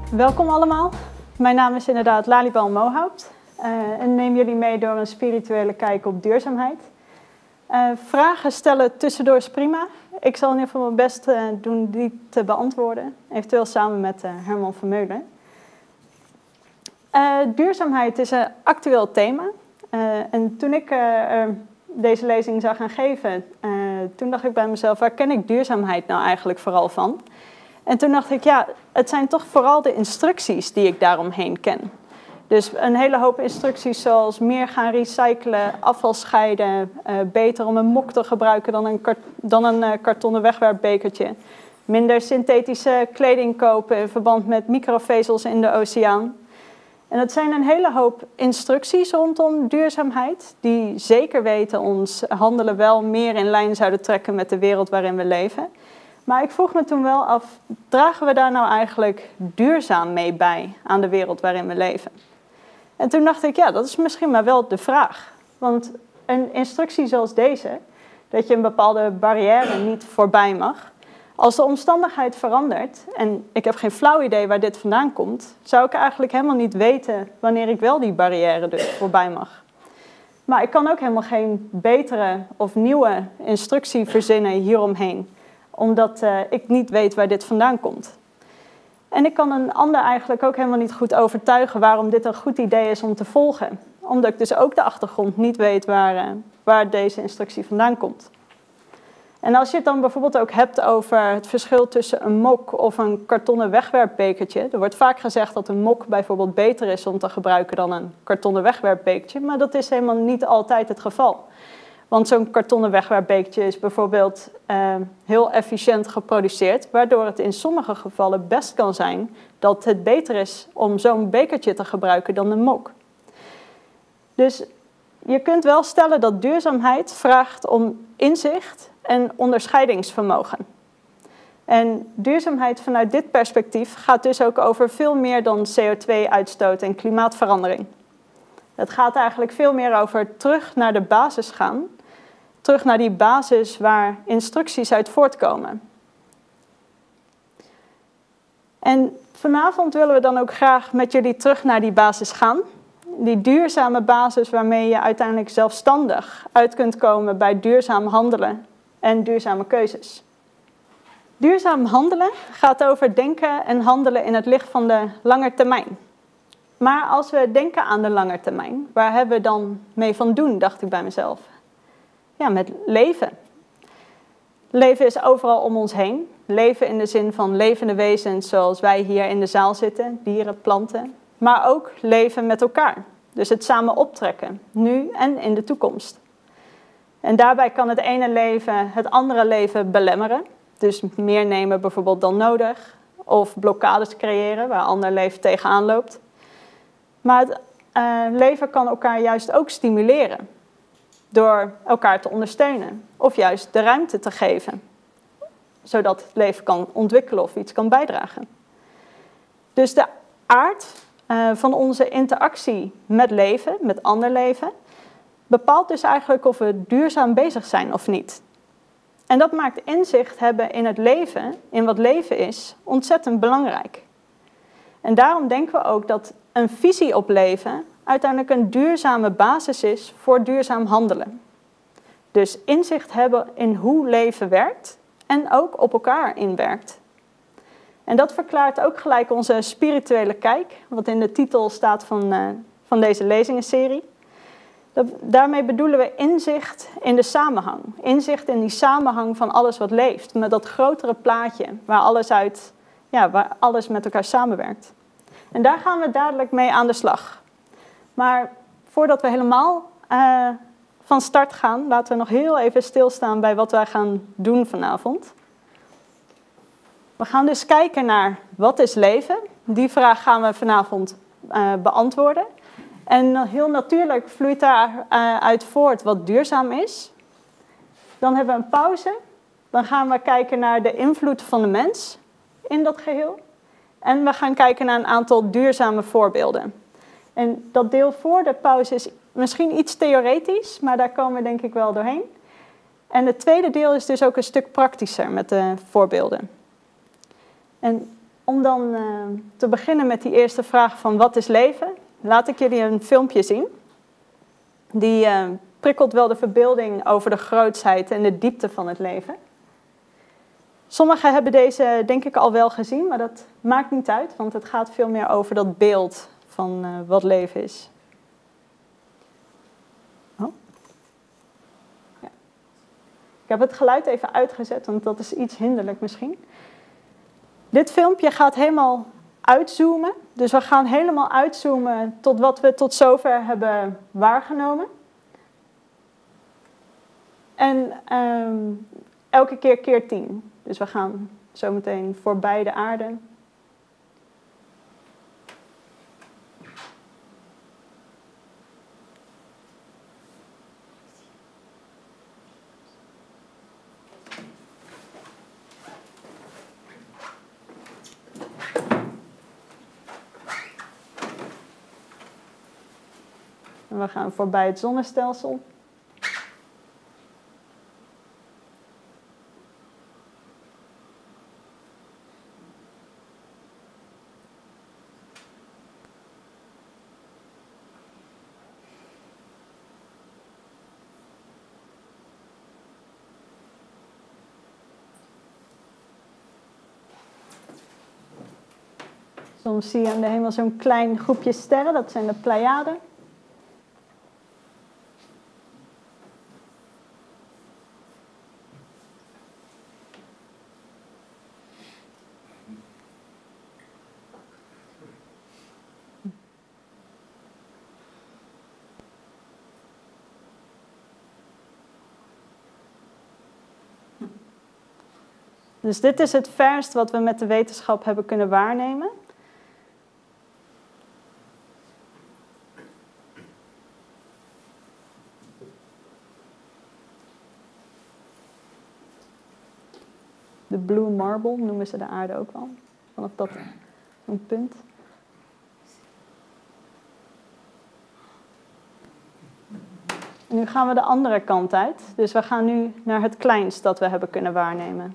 Welkom allemaal. Mijn naam is inderdaad Lalibal Mohaupt en neem jullie mee door een spirituele kijk op duurzaamheid. Vragen stellen tussendoor is prima. Ik zal in ieder geval mijn best doen die te beantwoorden, eventueel samen met Herman Vermeulen. Duurzaamheid is een actueel thema. En toen ik deze lezing zou gaan geven, toen dacht ik bij mezelf, waar ken ik duurzaamheid nou eigenlijk vooral van? En toen dacht ik, ja, het zijn toch vooral de instructies die ik daaromheen ken. Dus een hele hoop instructies zoals meer gaan recyclen, afval scheiden, beter om een mok te gebruiken dan een kartonnen wegwerpbekertje. Minder synthetische kleding kopen in verband met microvezels in de oceaan. En dat zijn een hele hoop instructies rondom duurzaamheid, die zeker weten ons handelen wel meer in lijn zouden trekken met de wereld waarin we leven. Maar ik vroeg me toen wel af, dragen we daar nou eigenlijk duurzaam mee bij aan de wereld waarin we leven? En toen dacht ik, ja, dat is misschien maar wel de vraag. Want een instructie zoals deze, dat je een bepaalde barrière niet voorbij mag, als de omstandigheid verandert, en ik heb geen flauw idee waar dit vandaan komt, zou ik eigenlijk helemaal niet weten wanneer ik wel die barrière dus voorbij mag. Maar ik kan ook helemaal geen betere of nieuwe instructie verzinnen hieromheen, omdat ik niet weet waar dit vandaan komt. En ik kan een ander eigenlijk ook helemaal niet goed overtuigen waarom dit een goed idee is om te volgen. Omdat ik dus ook de achtergrond niet weet waar deze instructie vandaan komt. En als je het dan bijvoorbeeld ook hebt over het verschil tussen een mok of een kartonnen wegwerpbekertje. Er wordt vaak gezegd dat een mok bijvoorbeeld beter is om te gebruiken dan een kartonnen wegwerpbekertje. Maar dat is helemaal niet altijd het geval. Want zo'n kartonnen wegwerpbekertje is bijvoorbeeld heel efficiënt geproduceerd, waardoor het in sommige gevallen best kan zijn dat het beter is om zo'n bekertje te gebruiken dan een mok. Dus je kunt wel stellen dat duurzaamheid vraagt om inzicht en onderscheidingsvermogen. En duurzaamheid vanuit dit perspectief gaat dus ook over veel meer dan CO2-uitstoot en klimaatverandering. Het gaat eigenlijk veel meer over terug naar de basis gaan. Terug naar die basis waar instructies uit voortkomen. En vanavond willen we dan ook graag met jullie terug naar die basis gaan. Die duurzame basis waarmee je uiteindelijk zelfstandig uit kunt komen bij duurzaam handelen en duurzame keuzes. Duurzaam handelen gaat over denken en handelen in het licht van de lange termijn. Maar als we denken aan de lange termijn, waar hebben we dan mee van doen, dacht ik bij mezelf. Ja, met leven. Leven is overal om ons heen. Leven in de zin van levende wezens zoals wij hier in de zaal zitten, dieren, planten. Maar ook leven met elkaar. Dus het samen optrekken, nu en in de toekomst. En daarbij kan het ene leven het andere leven belemmeren. Dus meer nemen bijvoorbeeld dan nodig. Of blokkades creëren waar ander leven tegenaan loopt. Maar het leven kan elkaar juist ook stimuleren. Door elkaar te ondersteunen. Of juist de ruimte te geven. Zodat het leven kan ontwikkelen of iets kan bijdragen. Dus de aard van onze interactie met leven, met ander leven, bepaalt dus eigenlijk of we duurzaam bezig zijn of niet. En dat maakt inzicht hebben in het leven, in wat leven is, ontzettend belangrijk. En daarom denken we ook dat een visie op leven uiteindelijk een duurzame basis is voor duurzaam handelen. Dus inzicht hebben in hoe leven werkt en ook op elkaar inwerkt. En dat verklaart ook gelijk onze spirituele kijk, wat in de titel staat van deze lezingenserie. Daarmee bedoelen we inzicht in de samenhang. Inzicht in die samenhang van alles wat leeft. Met dat grotere plaatje waar alles met elkaar samenwerkt. En daar gaan we dadelijk mee aan de slag. Maar voordat we helemaal van start gaan, laten we nog heel even stilstaan bij wat wij gaan doen vanavond. We gaan dus kijken naar wat is leven. Die vraag gaan we vanavond beantwoorden. En heel natuurlijk vloeit daaruit voort wat duurzaam is. Dan hebben we een pauze. Dan gaan we kijken naar de invloed van de mens in dat geheel. En we gaan kijken naar een aantal duurzame voorbeelden. En dat deel voor de pauze is misschien iets theoretisch, maar daar komen we denk ik wel doorheen. En het tweede deel is dus ook een stuk praktischer met de voorbeelden. En om dan te beginnen met die eerste vraag van wat is leven, laat ik jullie een filmpje zien. Die prikkelt wel de verbeelding over de grootsheid en de diepte van het leven. Sommigen hebben deze denk ik al wel gezien, maar dat maakt niet uit, want het gaat veel meer over dat beeld van wat leven is. Oh. Ja. Ik heb het geluid even uitgezet, want dat is iets hinderlijk misschien. Dit filmpje gaat helemaal uitzoomen, dus we gaan helemaal uitzoomen tot wat we tot zover hebben waargenomen. En elke keer 10. Dus we gaan zometeen voorbij de aarde. En we gaan voorbij het zonnestelsel. Soms zie je aan de hemel zo'n klein groepje sterren, dat zijn de Pleiaden. Dus dit is het verst wat we met de wetenschap hebben kunnen waarnemen. De blue marble noemen ze de aarde ook wel, vanaf dat een punt. En nu gaan we de andere kant uit, dus we gaan nu naar het kleinst dat we hebben kunnen waarnemen.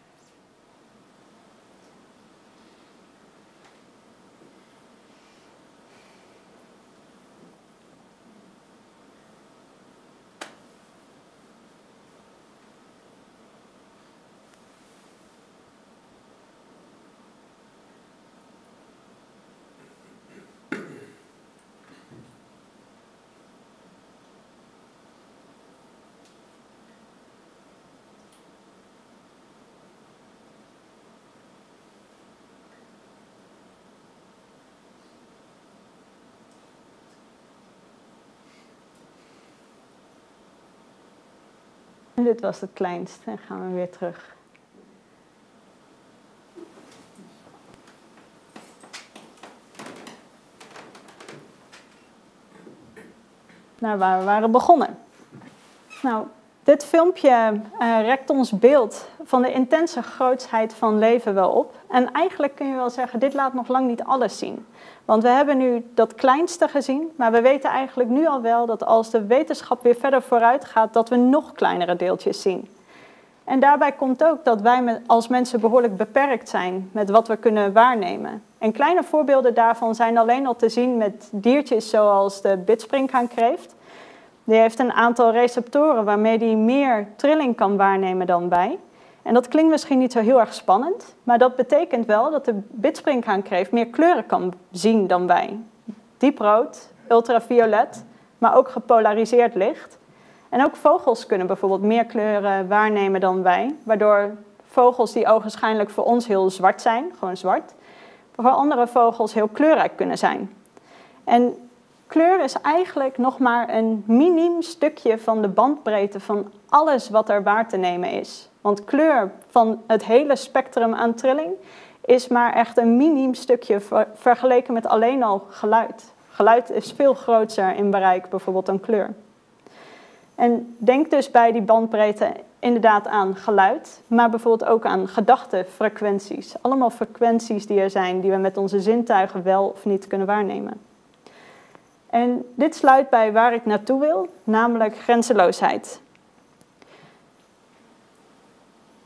En dit was het kleinst. En gaan we weer terug. Naar waar we waren begonnen. Nou, dit filmpje rekt ons beeld van de intense grootsheid van leven wel op. En eigenlijk kun je wel zeggen, dit laat nog lang niet alles zien. Want we hebben nu dat kleinste gezien, maar we weten eigenlijk nu al wel dat als de wetenschap weer verder vooruit gaat, dat we nog kleinere deeltjes zien. En daarbij komt ook dat wij als mensen behoorlijk beperkt zijn met wat we kunnen waarnemen. En kleine voorbeelden daarvan zijn alleen al te zien met diertjes zoals de bidsprinkaankreeft. Die heeft een aantal receptoren waarmee die meer trilling kan waarnemen dan wij. En dat klinkt misschien niet zo heel erg spannend, maar dat betekent wel dat de bidsprinkaankreeft meer kleuren kan zien dan wij. Dieprood, ultraviolet, maar ook gepolariseerd licht. En ook vogels kunnen bijvoorbeeld meer kleuren waarnemen dan wij, waardoor vogels die ogenschijnlijk voor ons heel zwart zijn, gewoon zwart, voor andere vogels heel kleurrijk kunnen zijn. En kleur is eigenlijk nog maar een miniem stukje van de bandbreedte van alles wat er waar te nemen is. Want kleur van het hele spectrum aan trilling is maar echt een miniem stukje vergeleken met alleen al geluid. Geluid is veel groter in bereik bijvoorbeeld dan kleur. En denk dus bij die bandbreedte inderdaad aan geluid, maar bijvoorbeeld ook aan gedachtenfrequenties. Allemaal frequenties die er zijn, die we met onze zintuigen wel of niet kunnen waarnemen. En dit sluit bij waar ik naartoe wil, namelijk grenzeloosheid.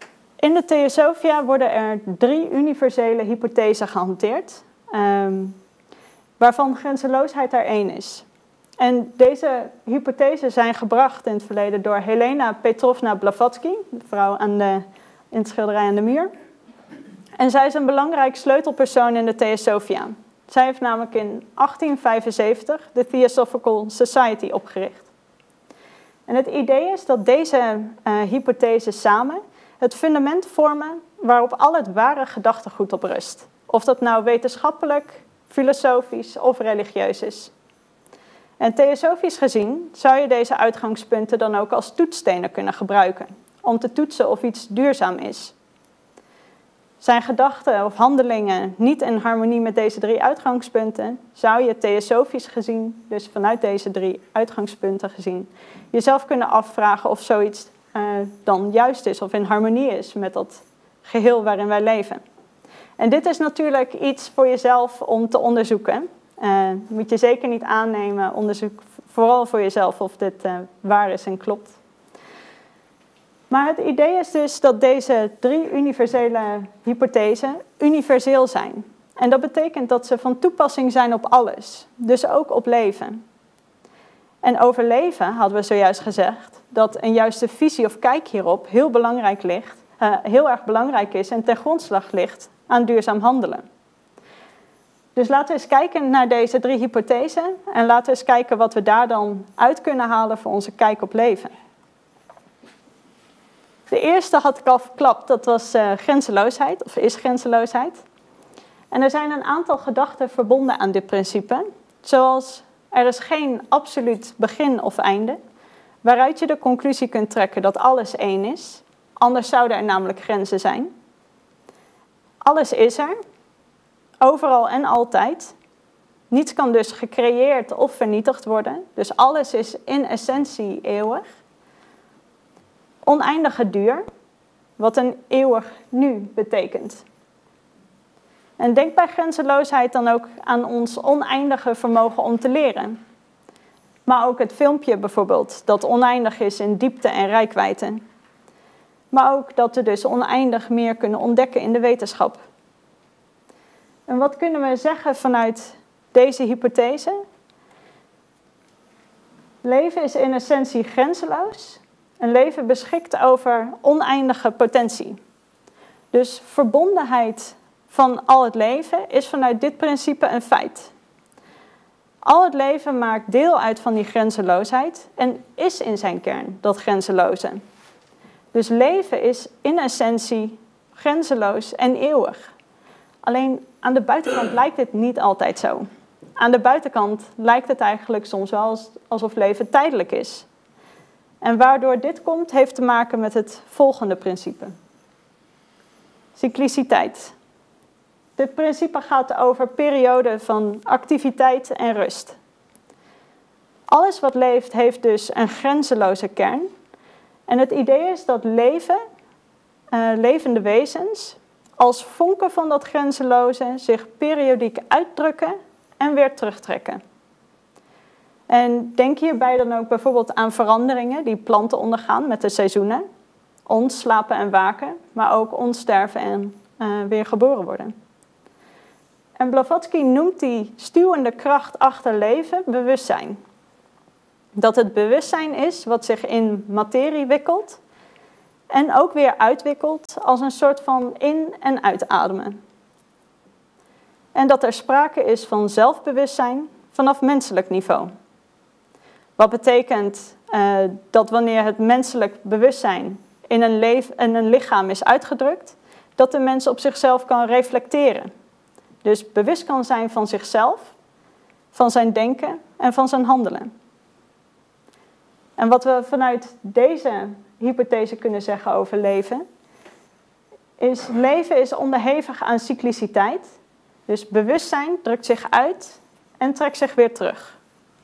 In de Theosophia worden er 3 universele hypothesen gehanteerd, waarvan grenzeloosheid er 1 is. En deze hypothesen zijn gebracht in het verleden door Helena Petrovna Blavatsky, de vrouw in het schilderij aan de muur. En zij is een belangrijk sleutelpersoon in de Theosophia. Zij heeft namelijk in 1875 de Theosophical Society opgericht. En het idee is dat deze hypothesen samen het fundament vormen waarop al het ware gedachtegoed op rust. Of dat nou wetenschappelijk, filosofisch of religieus is. En theosofisch gezien zou je deze uitgangspunten dan ook als toetsstenen kunnen gebruiken, om te toetsen of iets duurzaam is. Zijn gedachten of handelingen niet in harmonie met deze 3 uitgangspunten, zou je theosofisch gezien, dus vanuit deze 3 uitgangspunten gezien, jezelf kunnen afvragen of zoiets dan juist is of in harmonie is met dat geheel waarin wij leven. En dit is natuurlijk iets voor jezelf om te onderzoeken. Moet je zeker niet aannemen, onderzoek vooral voor jezelf of dit waar is en klopt. Maar het idee is dus dat deze 3 universele hypothesen universeel zijn. En dat betekent dat ze van toepassing zijn op alles, dus ook op leven. En over leven hadden we zojuist gezegd dat een juiste visie of kijk hierop heel erg belangrijk is en ten grondslag ligt aan duurzaam handelen. Dus laten we eens kijken naar deze 3 hypothesen en laten we eens kijken wat we daar dan uit kunnen halen voor onze kijk op leven. De eerste had ik al verklapt, dat was grenzeloosheid, of is grenzeloosheid. En er zijn een aantal gedachten verbonden aan dit principe, zoals er is geen absoluut begin of einde, waaruit je de conclusie kunt trekken dat alles 1 is, anders zouden er namelijk grenzen zijn. Alles is er, overal en altijd. Niets kan dus gecreëerd of vernietigd worden, dus alles is in essentie eeuwig. Oneindige duur, wat een eeuwig nu betekent. En denk bij grenzeloosheid dan ook aan ons oneindige vermogen om te leren. Maar ook het filmpje bijvoorbeeld, dat oneindig is in diepte en reikwijdte. Maar ook dat we dus oneindig meer kunnen ontdekken in de wetenschap. En wat kunnen we zeggen vanuit deze hypothese? Leven is in essentie grenzeloos. Een leven beschikt over oneindige potentie. Dus verbondenheid van al het leven is vanuit dit principe een feit. Al het leven maakt deel uit van die grenzeloosheid en is in zijn kern dat grenzeloze. Dus leven is in essentie grenzeloos en eeuwig. Alleen aan de buitenkant lijkt dit niet altijd zo. Aan de buitenkant lijkt het eigenlijk soms wel alsof leven tijdelijk is. En waardoor dit komt, heeft te maken met het volgende principe. Cycliciteit. Dit principe gaat over perioden van activiteit en rust. Alles wat leeft heeft dus een grenzeloze kern. En het idee is dat levende wezens als vonken van dat grenzeloze zich periodiek uitdrukken en weer terugtrekken. En denk hierbij dan ook bijvoorbeeld aan veranderingen die planten ondergaan met de seizoenen. Ons slapen en waken, maar ook ons sterven en weer geboren worden. En Blavatsky noemt die stuwende kracht achter leven bewustzijn. Dat het bewustzijn is wat zich in materie wikkelt en ook weer uitwikkelt als een soort van in- en uitademen. En dat er sprake is van zelfbewustzijn vanaf menselijk niveau. Wat betekent dat wanneer het menselijk bewustzijn in een lichaam is uitgedrukt, dat de mens op zichzelf kan reflecteren. Dus bewust kan zijn van zichzelf, van zijn denken en van zijn handelen. En wat we vanuit deze hypothese kunnen zeggen over leven is onderhevig aan cycliciteit. Dus bewustzijn drukt zich uit en trekt zich weer terug.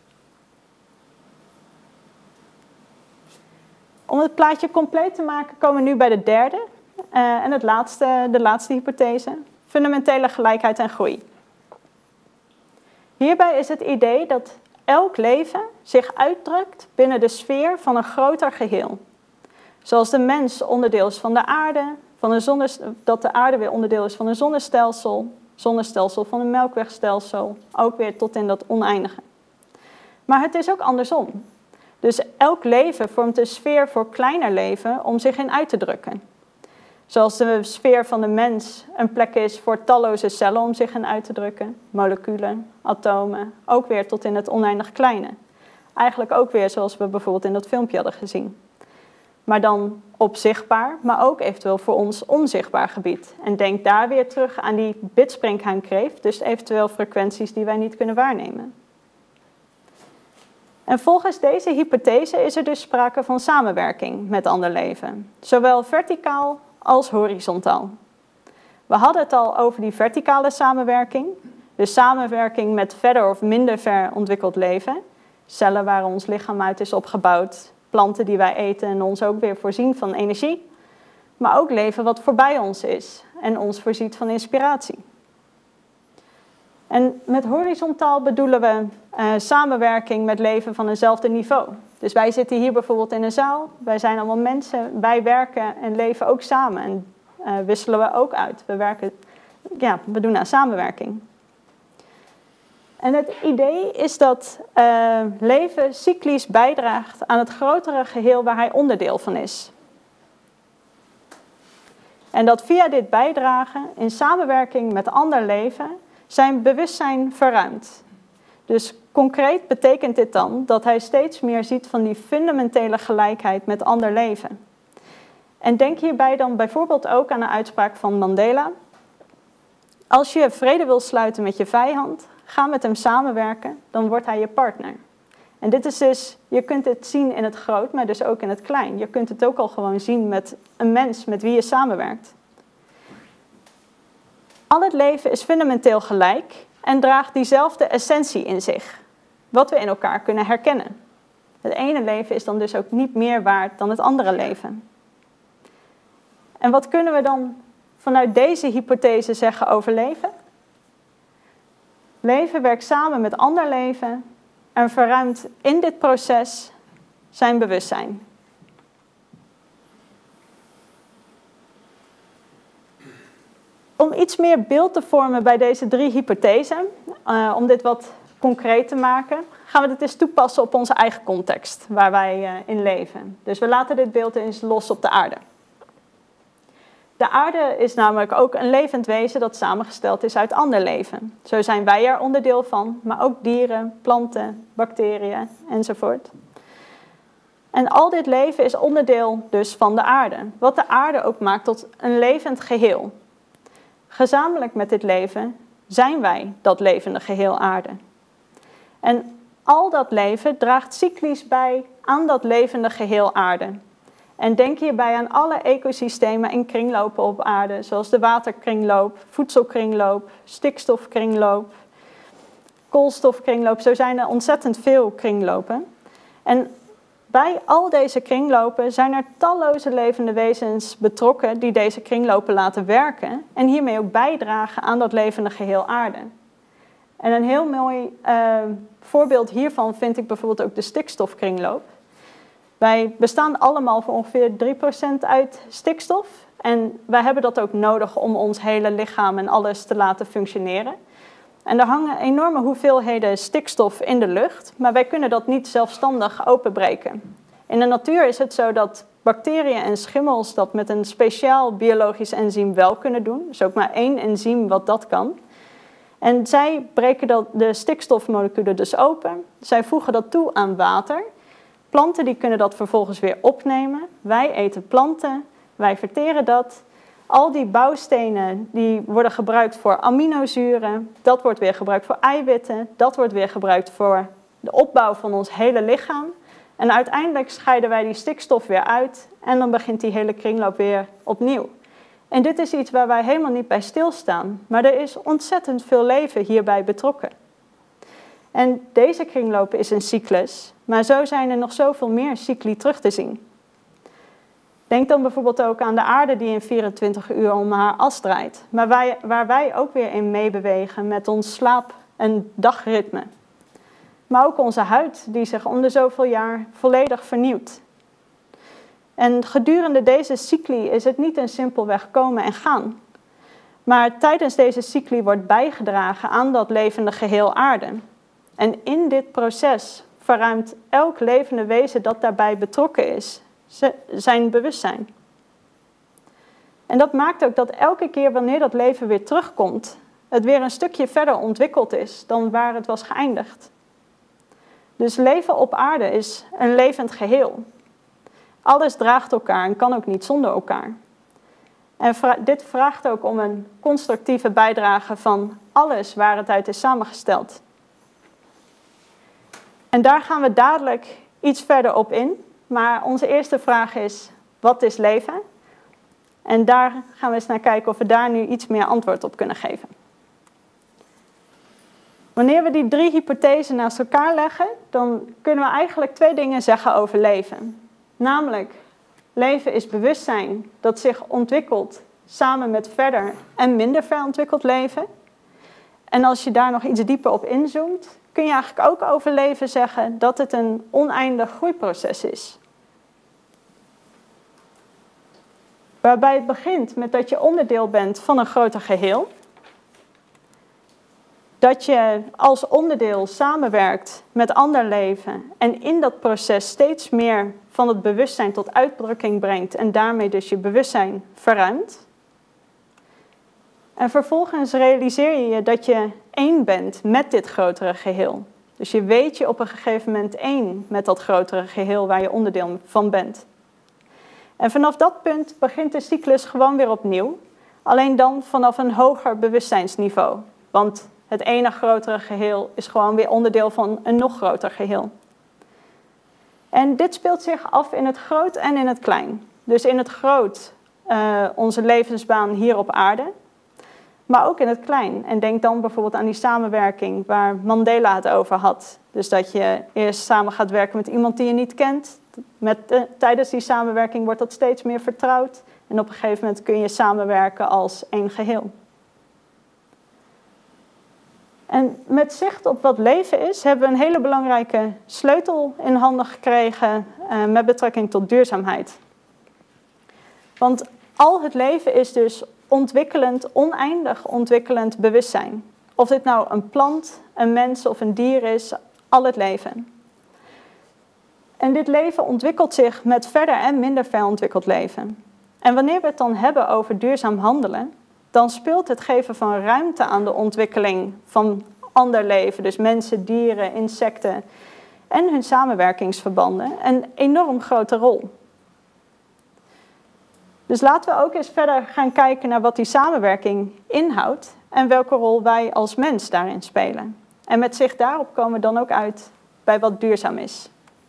Om het plaatje compleet te maken komen we nu bij de derde en de laatste hypothese. Fundamentele gelijkheid en groei. Hierbij is het idee dat elk leven zich uitdrukt binnen de sfeer van een groter geheel. Zoals de mens onderdeel is van de aarde, dat de aarde weer onderdeel is van een zonnestelsel van een melkwegstelsel, ook weer tot in dat oneindige. Maar het is ook andersom. Dus elk leven vormt een sfeer voor kleiner leven om zich in uit te drukken. Zoals de sfeer van de mens een plek is voor talloze cellen om zich in uit te drukken, moleculen, atomen, ook weer tot in het oneindig kleine. Eigenlijk ook weer zoals we bijvoorbeeld in dat filmpje hadden gezien. Maar dan op zichtbaar, maar ook eventueel voor ons onzichtbaar gebied. En denk daar weer terug aan die bitsprinkhankreef, dus eventueel frequenties die wij niet kunnen waarnemen. En volgens deze hypothese is er dus sprake van samenwerking met ander leven, zowel verticaal als horizontaal. We hadden het al over die verticale samenwerking, dus samenwerking met verder of minder ver ontwikkeld leven, cellen waar ons lichaam uit is opgebouwd, planten die wij eten en ons ook weer voorzien van energie, maar ook leven wat voorbij ons is en ons voorziet van inspiratie. En met horizontaal bedoelen we samenwerking met leven van eenzelfde niveau. Dus wij zitten hier bijvoorbeeld in een zaal, wij zijn allemaal mensen, wij werken en leven ook samen en wisselen we ook uit. We doen aan samenwerking. En het idee is dat leven cyclisch bijdraagt aan het grotere geheel waar hij onderdeel van is. En dat via dit bijdragen in samenwerking met ander leven zijn bewustzijn verruimt. Dus concreet betekent dit dan dat hij steeds meer ziet van die fundamentele gelijkheid met ander leven. En denk hierbij dan bijvoorbeeld ook aan de uitspraak van Mandela. Als je vrede wil sluiten met je vijand, ga met hem samenwerken, dan wordt hij je partner. En dit is dus, je kunt het zien in het groot, maar dus ook in het klein. Je kunt het ook al gewoon zien met een mens met wie je samenwerkt. Al het leven is fundamenteel gelijk en draagt diezelfde essentie in zich, wat we in elkaar kunnen herkennen. Het ene leven is dan dus ook niet meer waard dan het andere leven. En wat kunnen we dan vanuit deze hypothese zeggen over leven? Leven werkt samen met ander leven en verruimt in dit proces zijn bewustzijn. Om iets meer beeld te vormen bij deze 3 hypothesen, om dit wat concreet te maken, gaan we dit eens toepassen op onze eigen context, waar wij in leven. Dus we laten dit beeld eens los op de aarde. De aarde is namelijk ook een levend wezen dat samengesteld is uit ander leven. Zo zijn wij er onderdeel van, maar ook dieren, planten, bacteriën enzovoort. En al dit leven is onderdeel dus van de aarde, wat de aarde ook maakt tot een levend geheel. Gezamenlijk met dit leven zijn wij dat levende geheel aarde. En al dat leven draagt cyclisch bij aan dat levende geheel aarde. En denk hierbij aan alle ecosystemen en kringlopen op aarde, zoals de waterkringloop, voedselkringloop, stikstofkringloop, koolstofkringloop. Zo zijn er ontzettend veel kringlopen. En bij al deze kringlopen zijn er talloze levende wezens betrokken die deze kringlopen laten werken en hiermee ook bijdragen aan dat levende geheel aarde. En een heel mooi voorbeeld hiervan vind ik bijvoorbeeld ook de stikstofkringloop. Wij bestaan allemaal voor ongeveer 3% uit stikstof. En wij hebben dat ook nodig om ons hele lichaam en alles te laten functioneren. En er hangen enorme hoeveelheden stikstof in de lucht, maar wij kunnen dat niet zelfstandig openbreken. In de natuur is het zo dat bacteriën en schimmels dat met een speciaal biologisch enzym wel kunnen doen. Er is ook maar 1 enzym wat dat kan. En zij breken de stikstofmoleculen dus open. Zij voegen dat toe aan water. Planten die kunnen dat vervolgens weer opnemen. Wij eten planten, wij verteren dat. Al die bouwstenen die worden gebruikt voor aminozuren. Dat wordt weer gebruikt voor eiwitten. Dat wordt weer gebruikt voor de opbouw van ons hele lichaam. En uiteindelijk scheiden wij die stikstof weer uit. En dan begint die hele kringloop weer opnieuw. En dit is iets waar wij helemaal niet bij stilstaan. Maar er is ontzettend veel leven hierbij betrokken. En deze kringloop is een cyclus. Maar zo zijn er nog zoveel meer cycli terug te zien. Denk dan bijvoorbeeld ook aan de aarde die in 24 uur om haar as draait. Maar waar wij ook weer in meebewegen met ons slaap- en dagritme. Maar ook onze huid die zich om de zoveel jaar volledig vernieuwt. En gedurende deze cycli is het niet een simpelweg komen en gaan. Maar tijdens deze cycli wordt bijgedragen aan dat levende geheel aarde. En in dit proces verruimt elk levende wezen dat daarbij betrokken is, zijn bewustzijn. En dat maakt ook dat elke keer wanneer dat leven weer terugkomt, het weer een stukje verder ontwikkeld is dan waar het was geëindigd. Dus leven op aarde is een levend geheel. Alles draagt elkaar en kan ook niet zonder elkaar. En dit vraagt ook om een constructieve bijdrage van alles waar het uit is samengesteld. En daar gaan we dadelijk iets verder op in. Maar onze eerste vraag is, wat is leven? En daar gaan we eens naar kijken of we daar nu iets meer antwoord op kunnen geven. Wanneer we die 3 hypothesen naast elkaar leggen, dan kunnen we eigenlijk 2 dingen zeggen over leven. Namelijk, leven is bewustzijn dat zich ontwikkelt samen met verder en minder ver ontwikkeld leven. En als je daar nog iets dieper op inzoomt, kun je eigenlijk ook over leven zeggen dat het een oneindig groeiproces is. Waarbij het begint met dat je onderdeel bent van een groter geheel. Dat je als onderdeel samenwerkt met ander leven en in dat proces steeds meer van het bewustzijn tot uitdrukking brengt en daarmee dus je bewustzijn verruimt. En vervolgens realiseer je je dat je één bent met dit grotere geheel. Dus je weet je op een gegeven moment één met dat grotere geheel waar je onderdeel van bent. En vanaf dat punt begint de cyclus gewoon weer opnieuw. Alleen dan vanaf een hoger bewustzijnsniveau. Want het ene grotere geheel is gewoon weer onderdeel van een nog groter geheel. En dit speelt zich af in het groot en in het klein. Dus in het groot onze levensbaan hier op aarde. Maar ook in het klein. En denk dan bijvoorbeeld aan die samenwerking waar Mandela het over had. Dus dat je eerst samen gaat werken met iemand die je niet kent. Tijdens die samenwerking wordt dat steeds meer vertrouwd. En op een gegeven moment kun je samenwerken als één geheel. En met zicht op wat leven is, hebben we een hele belangrijke sleutel in handen gekregen met betrekking tot duurzaamheid. Want al het leven is dus ontwikkelend, oneindig ontwikkelend bewustzijn. Of dit nou een plant, een mens of een dier is, al het leven. En dit leven ontwikkelt zich met verder en minder ver ontwikkeld leven. En wanneer we het dan hebben over duurzaam handelen, dan speelt het geven van ruimte aan de ontwikkeling van ander leven, dus mensen, dieren, insecten en hun samenwerkingsverbanden, een enorm grote rol. Dus laten we ook eens verder gaan kijken naar wat die samenwerking inhoudt en welke rol wij als mens daarin spelen. En met zicht daarop komen we dan ook uit bij wat duurzaam is.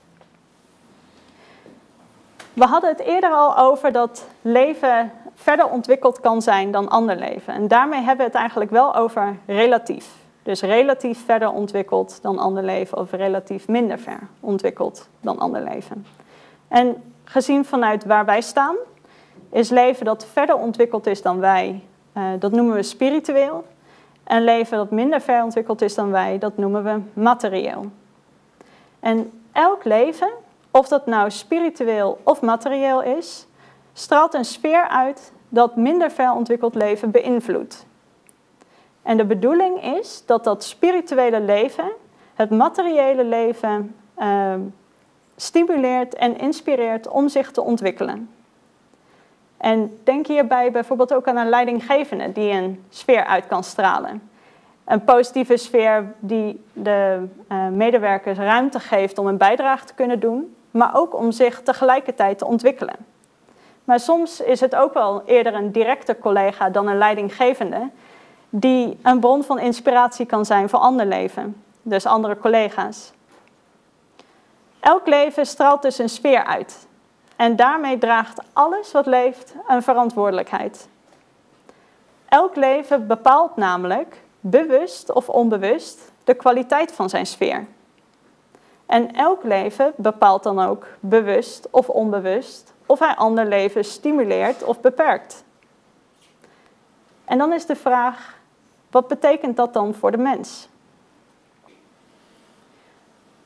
We hadden het eerder al over dat leven verder ontwikkeld kan zijn dan ander leven. En daarmee hebben we het eigenlijk wel over relatief. Dus relatief verder ontwikkeld dan ander leven of relatief minder ver ontwikkeld dan ander leven. En gezien vanuit waar wij staan, is leven dat verder ontwikkeld is dan wij, dat noemen we spiritueel. En leven dat minder ver ontwikkeld is dan wij, dat noemen we materieel. En elk leven, of dat nou spiritueel of materieel is, straalt een sfeer uit dat minder ver ontwikkeld leven beïnvloedt. En de bedoeling is dat dat spirituele leven het materiële leven stimuleert en inspireert om zich te ontwikkelen. En denk hierbij bijvoorbeeld ook aan een leidinggevende die een sfeer uit kan stralen. Een positieve sfeer die de medewerkers ruimte geeft om een bijdrage te kunnen doen, maar ook om zich tegelijkertijd te ontwikkelen. Maar soms is het ook wel eerder een directe collega dan een leidinggevende die een bron van inspiratie kan zijn voor ander leven, dus andere collega's. Elk leven straalt dus een sfeer uit. En daarmee draagt alles wat leeft een verantwoordelijkheid. Elk leven bepaalt namelijk, bewust of onbewust, de kwaliteit van zijn sfeer. En elk leven bepaalt dan ook, bewust of onbewust, of hij ander leven stimuleert of beperkt. En dan is de vraag, wat betekent dat dan voor de mens?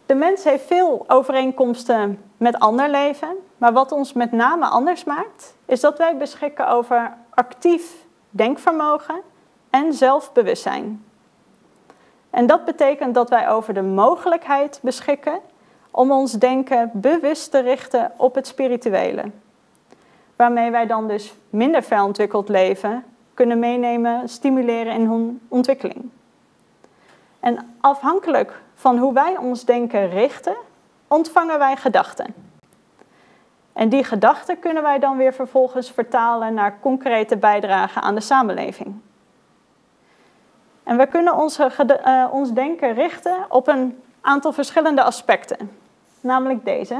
De mens heeft veel overeenkomsten met ander leven, maar wat ons met name anders maakt, is dat wij beschikken over actief denkvermogen en zelfbewustzijn. En dat betekent dat wij over de mogelijkheid beschikken om ons denken bewust te richten op het spirituele. Waarmee wij dan dus minder verontwikkeld leven kunnen meenemen, stimuleren in hun ontwikkeling. En afhankelijk van hoe wij ons denken richten, ontvangen wij gedachten. En die gedachten kunnen wij dan weer vervolgens vertalen naar concrete bijdragen aan de samenleving. En we kunnen ons denken richten op een aantal verschillende aspecten. Namelijk deze.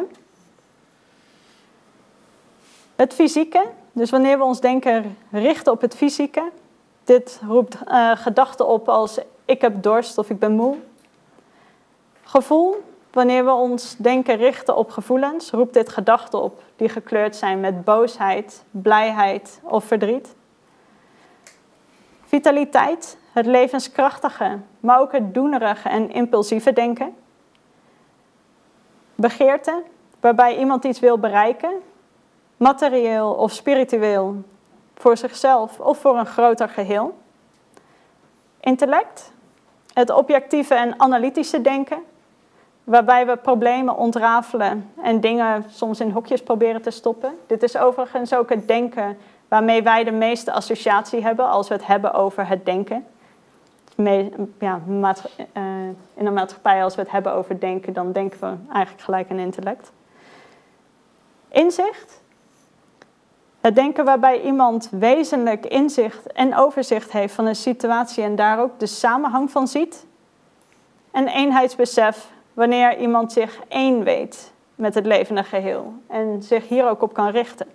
Het fysieke, dus wanneer we ons denken richten op het fysieke. Dit roept gedachten op als ik heb dorst of ik ben moe. Gevoel, wanneer we ons denken richten op gevoelens, roept dit gedachten op die gekleurd zijn met boosheid, blijheid of verdriet. Vitaliteit, het levenskrachtige, maar ook het doenerige en impulsieve denken. Begeerte, waarbij iemand iets wil bereiken, materieel of spiritueel, voor zichzelf of voor een groter geheel. Intellect, het objectieve en analytische denken, waarbij we problemen ontrafelen en dingen soms in hokjes proberen te stoppen. Dit is overigens ook het denken waarmee wij de meeste associatie hebben als we het hebben over het denken. In de maatschappij, als we het hebben over denken, dan denken we eigenlijk gelijk aan intellect. Inzicht. Het denken waarbij iemand wezenlijk inzicht en overzicht heeft van een situatie en daar ook de samenhang van ziet. En eenheidsbesef, wanneer iemand zich één weet met het levende geheel en zich hier ook op kan richten.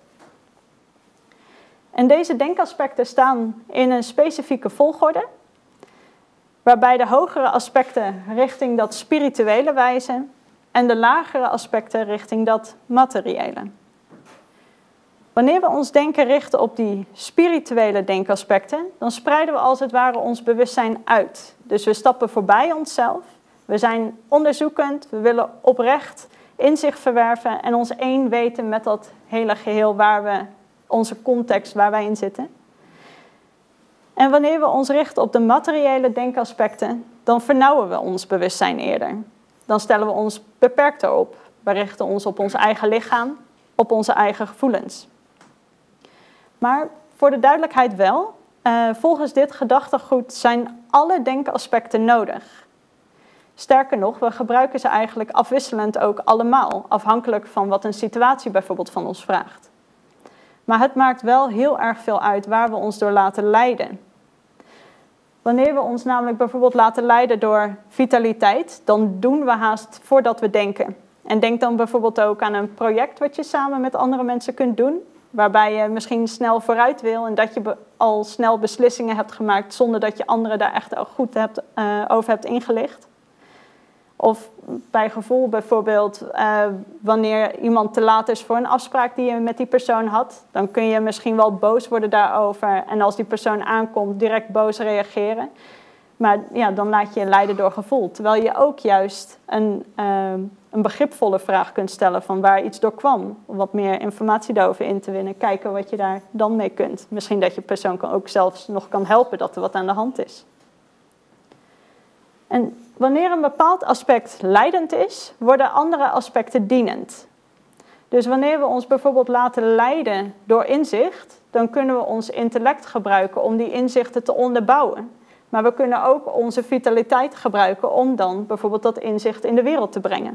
En deze denkaspecten staan in een specifieke volgorde, waarbij de hogere aspecten richting dat spirituele wijzen en de lagere aspecten richting dat materiële. Wanneer we ons denken richten op die spirituele denkaspecten, dan spreiden we als het ware ons bewustzijn uit. Dus we stappen voorbij onszelf, we zijn onderzoekend, we willen oprecht inzicht verwerven en ons één weten met dat hele geheel onze context waar wij in zitten. En wanneer we ons richten op de materiële denkaspecten, dan vernauwen we ons bewustzijn eerder. Dan stellen we ons beperkter op. We richten ons op ons eigen lichaam, op onze eigen gevoelens. Maar voor de duidelijkheid wel, volgens dit gedachtegoed zijn alle denkaspecten nodig. Sterker nog, we gebruiken ze eigenlijk afwisselend ook allemaal, afhankelijk van wat een situatie bijvoorbeeld van ons vraagt. Maar het maakt wel heel erg veel uit waar we ons door laten leiden. Wanneer we ons namelijk bijvoorbeeld laten leiden door vitaliteit, dan doen we haast voordat we denken. En denk dan bijvoorbeeld ook aan een project wat je samen met andere mensen kunt doen, waarbij je misschien snel vooruit wil en dat je al snel beslissingen hebt gemaakt zonder dat je anderen daar echt al goed over hebt ingelicht. Of bij gevoel bijvoorbeeld, wanneer iemand te laat is voor een afspraak die je met die persoon had, dan kun je misschien wel boos worden daarover en als die persoon aankomt direct boos reageren. Maar ja, dan laat je je leiden door gevoel. Terwijl je ook juist een begripvolle vraag kunt stellen van waar iets door kwam. Om wat meer informatie daarover in te winnen. Kijken wat je daar dan mee kunt. Misschien dat je persoon ook zelfs nog kan helpen dat er wat aan de hand is. En wanneer een bepaald aspect leidend is, worden andere aspecten dienend. Dus wanneer we ons bijvoorbeeld laten leiden door inzicht, dan kunnen we ons intellect gebruiken om die inzichten te onderbouwen. Maar we kunnen ook onze vitaliteit gebruiken om dan bijvoorbeeld dat inzicht in de wereld te brengen.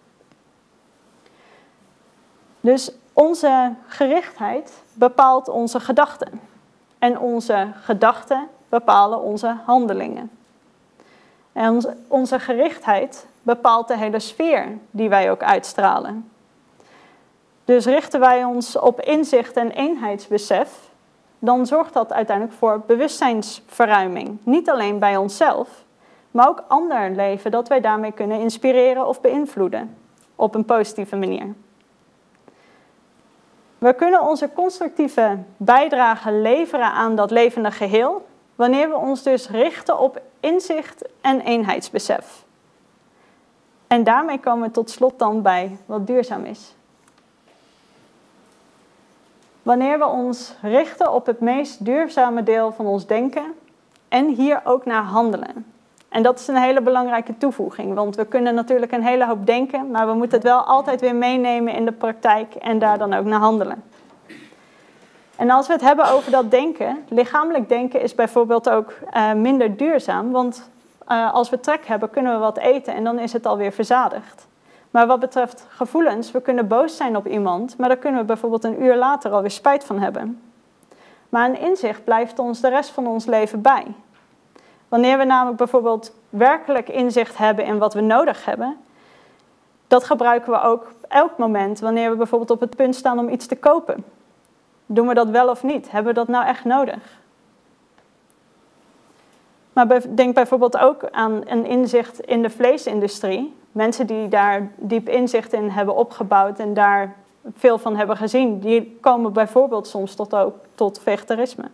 Dus onze gerichtheid bepaalt onze gedachten. En onze gedachten bepalen onze handelingen. En onze gerichtheid bepaalt de hele sfeer die wij ook uitstralen. Dus richten wij ons op inzicht en eenheidsbesef, dan zorgt dat uiteindelijk voor bewustzijnsverruiming. Niet alleen bij onszelf, maar ook ander leven dat wij daarmee kunnen inspireren of beïnvloeden. Op een positieve manier. We kunnen onze constructieve bijdrage leveren aan dat levende geheel, wanneer we ons dus richten op inzicht en eenheidsbesef. En daarmee komen we tot slot dan bij wat duurzaam is. Wanneer we ons richten op het meest duurzame deel van ons denken en hier ook naar handelen. En dat is een hele belangrijke toevoeging, want we kunnen natuurlijk een hele hoop denken, maar we moeten het wel altijd weer meenemen in de praktijk en daar dan ook naar handelen. En als we het hebben over dat denken, lichamelijk denken is bijvoorbeeld ook minder duurzaam, want als we trek hebben kunnen we wat eten en dan is het alweer verzadigd. Maar wat betreft gevoelens, we kunnen boos zijn op iemand, maar daar kunnen we bijvoorbeeld een uur later alweer spijt van hebben. Maar een inzicht blijft ons de rest van ons leven bij. Wanneer we namelijk bijvoorbeeld werkelijk inzicht hebben in wat we nodig hebben, dat gebruiken we ook elk moment wanneer we bijvoorbeeld op het punt staan om iets te kopen. Doen we dat wel of niet? Hebben we dat nou echt nodig? Maar denk bijvoorbeeld ook aan een inzicht in de vleesindustrie. Mensen die daar diep inzicht in hebben opgebouwd en daar veel van hebben gezien, die komen bijvoorbeeld soms tot vegetarisme.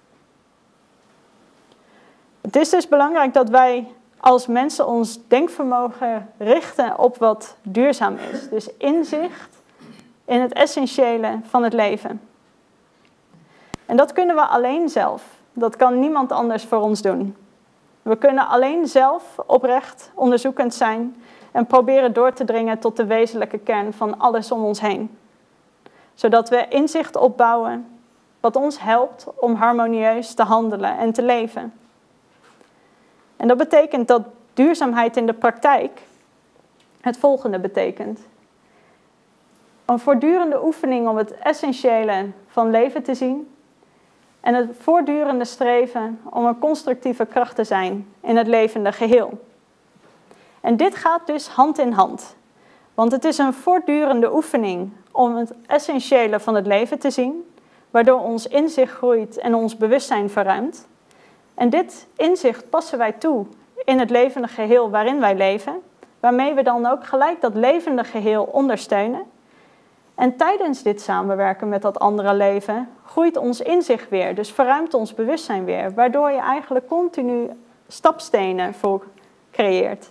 Het is dus belangrijk dat wij als mensen ons denkvermogen richten op wat duurzaam is. Dus inzicht in het essentiële van het leven. En dat kunnen we alleen zelf. Dat kan niemand anders voor ons doen. We kunnen alleen zelf oprecht onderzoekend zijn en proberen door te dringen tot de wezenlijke kern van alles om ons heen. Zodat we inzicht opbouwen wat ons helpt om harmonieus te handelen en te leven. En dat betekent dat duurzaamheid in de praktijk het volgende betekent. Een voortdurende oefening om het essentiële van leven te zien en het voortdurende streven om een constructieve kracht te zijn in het levende geheel. En dit gaat dus hand in hand. Want het is een voortdurende oefening om het essentiële van het leven te zien, waardoor ons inzicht groeit en ons bewustzijn verruimt. En dit inzicht passen wij toe in het levende geheel waarin wij leven, waarmee we dan ook gelijk dat levende geheel ondersteunen. En tijdens dit samenwerken met dat andere leven groeit ons inzicht weer, dus verruimt ons bewustzijn weer, waardoor je eigenlijk continu stapstenen voor creëert.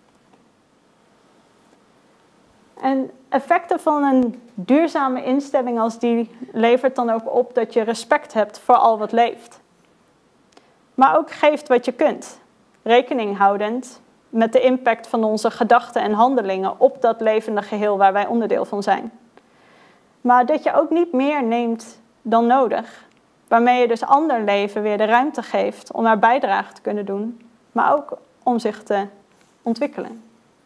En effecten van een duurzame instelling als die levert dan ook op dat je respect hebt voor al wat leeft. Maar ook geeft wat je kunt, rekening houdend met de impact van onze gedachten en handelingen op dat levende geheel waar wij onderdeel van zijn. Maar dat je ook niet meer neemt dan nodig, waarmee je dus ander leven weer de ruimte geeft om haar bijdrage te kunnen doen, maar ook om zich te ontwikkelen.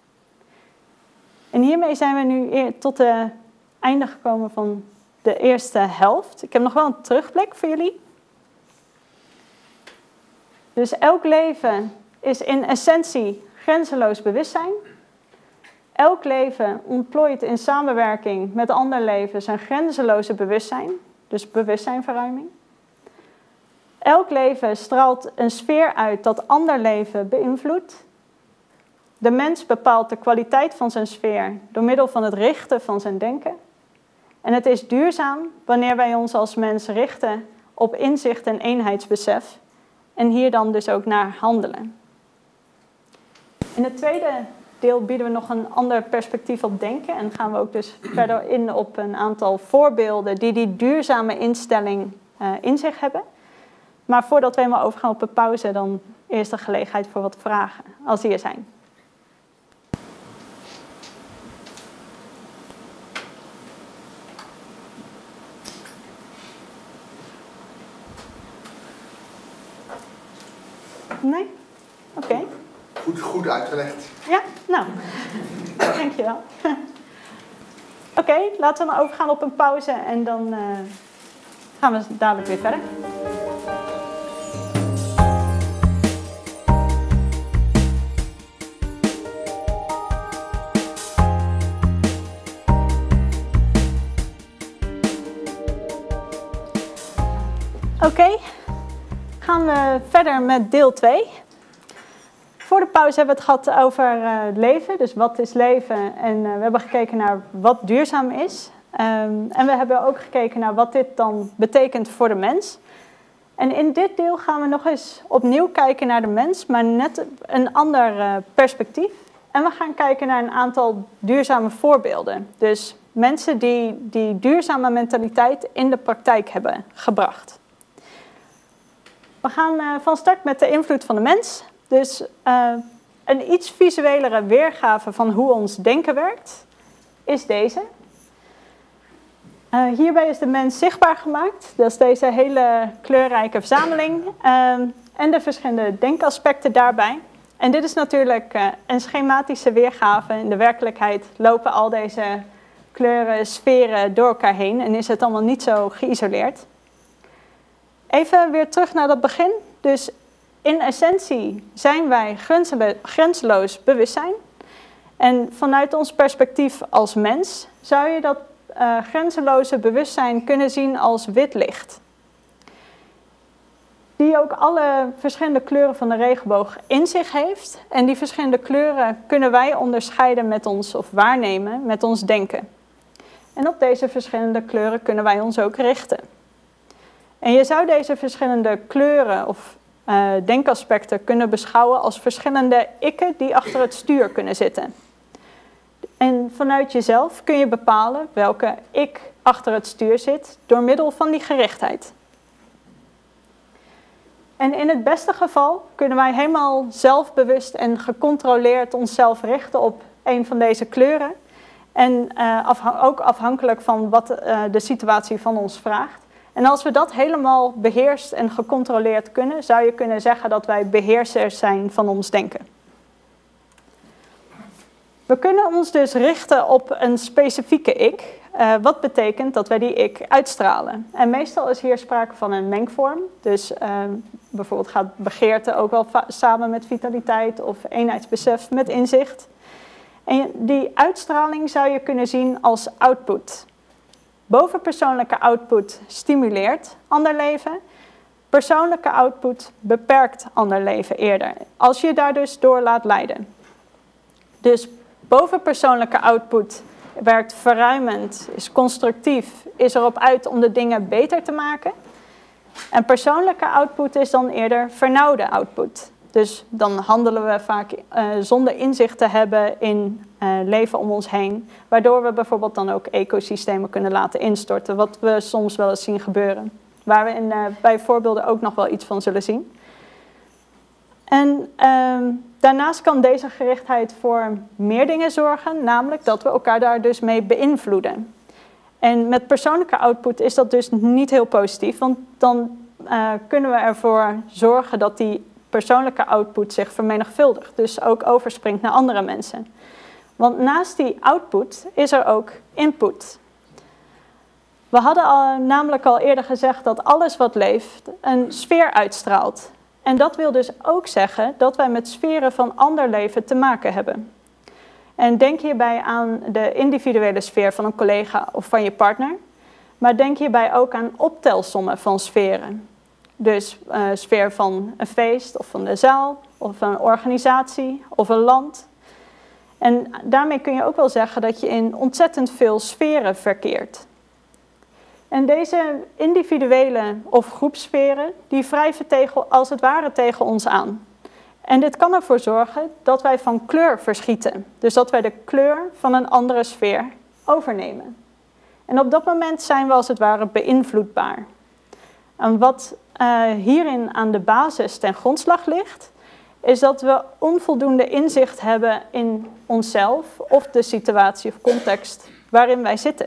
En hiermee zijn we nu tot het einde gekomen van de eerste helft. Ik heb nog wel een terugblik voor jullie. Dus elk leven is in essentie grenzeloos bewustzijn. Elk leven ontplooit in samenwerking met ander leven zijn grenzeloze bewustzijn, dus bewustzijnverruiming. Elk leven straalt een sfeer uit dat ander leven beïnvloedt. De mens bepaalt de kwaliteit van zijn sfeer door middel van het richten van zijn denken. En het is duurzaam wanneer wij ons als mens richten op inzicht en eenheidsbesef en hier dan dus ook naar handelen. In het tweede deel bieden we nog een ander perspectief op denken en gaan we ook dus verder in op een aantal voorbeelden die duurzame instelling in zich hebben. Maar voordat we helemaal overgaan op een pauze, dan eerst de gelegenheid voor wat vragen, als die er zijn. Nee? Oké. Goed uitgelegd. Ja, nou, dankjewel. Oké, laten we dan overgaan op een pauze en dan gaan we dadelijk weer verder. Oké, gaan we verder met deel 2. Voor de pauze hebben we het gehad over leven, dus wat is leven? En we hebben gekeken naar wat duurzaam is. En we hebben ook gekeken naar wat dit dan betekent voor de mens. En in dit deel gaan we nog eens opnieuw kijken naar de mens, maar net een ander perspectief. En we gaan kijken naar een aantal duurzame voorbeelden. Dus mensen die duurzame mentaliteit in de praktijk hebben gebracht. We gaan van start met de invloed van de mens. Dus een iets visuelere weergave van hoe ons denken werkt is deze. Hierbij is de mens zichtbaar gemaakt. Dat is deze hele kleurrijke verzameling. En de verschillende denkaspecten daarbij. En dit is natuurlijk een schematische weergave. In de werkelijkheid lopen al deze kleuren, sferen door elkaar heen. En is het allemaal niet zo geïsoleerd. Even weer terug naar dat begin. Dus in essentie zijn wij grenzeloos bewustzijn. En vanuit ons perspectief als mens zou je dat grenzeloze bewustzijn kunnen zien als wit licht. Die ook alle verschillende kleuren van de regenboog in zich heeft. En die verschillende kleuren kunnen wij onderscheiden met ons, of waarnemen met ons denken. En op deze verschillende kleuren kunnen wij ons ook richten. En je zou deze verschillende kleuren of denkaspecten kunnen beschouwen als verschillende ikken die achter het stuur kunnen zitten. En vanuit jezelf kun je bepalen welke ik achter het stuur zit door middel van die gerichtheid. En in het beste geval kunnen wij helemaal zelfbewust en gecontroleerd onszelf richten op een van deze kleuren. En ook afhankelijk van wat de situatie van ons vraagt. En als we dat helemaal beheerst en gecontroleerd kunnen, zou je kunnen zeggen dat wij beheersers zijn van ons denken. We kunnen ons dus richten op een specifieke ik, wat betekent dat wij die ik uitstralen. En meestal is hier sprake van een mengvorm. Dus bijvoorbeeld gaat begeerte ook wel samen met vitaliteit of eenheidsbesef met inzicht. En die uitstraling zou je kunnen zien als output. Bovenpersoonlijke output stimuleert ander leven. Persoonlijke output beperkt ander leven eerder, als je daar dus door laat leiden. Dus bovenpersoonlijke output werkt verruimend, is constructief, is erop uit om de dingen beter te maken. En persoonlijke output is dan eerder vernauwde output. Dus dan handelen we vaak zonder inzicht te hebben in leven om ons heen. Waardoor we bijvoorbeeld dan ook ecosystemen kunnen laten instorten. Wat we soms wel eens zien gebeuren. Waar we bij voorbeelden ook nog wel iets van zullen zien. En daarnaast kan deze gerichtheid voor meer dingen zorgen. Namelijk dat we elkaar daar dus mee beïnvloeden. En met persoonlijke output is dat dus niet heel positief. Want dan kunnen we ervoor zorgen dat die persoonlijke output zich vermenigvuldigt. Dus ook overspringt naar andere mensen. Want naast die output is er ook input. We hadden namelijk al eerder gezegd dat alles wat leeft een sfeer uitstraalt. En dat wil dus ook zeggen dat wij met sferen van ander leven te maken hebben. En denk hierbij aan de individuele sfeer van een collega of van je partner. Maar denk hierbij ook aan optelsommen van sferen. Dus sfeer van een feest of van de zaal of van een organisatie of een land. En daarmee kun je ook wel zeggen dat je in ontzettend veel sferen verkeert. En deze individuele of groepsferen, die wrijven als het ware tegen ons aan. En dit kan ervoor zorgen dat wij van kleur verschieten. Dus dat wij de kleur van een andere sfeer overnemen. En op dat moment zijn we als het ware beïnvloedbaar. En wat hierin aan de basis ten grondslag ligt, is dat we onvoldoende inzicht hebben in onszelf of de situatie of context waarin wij zitten.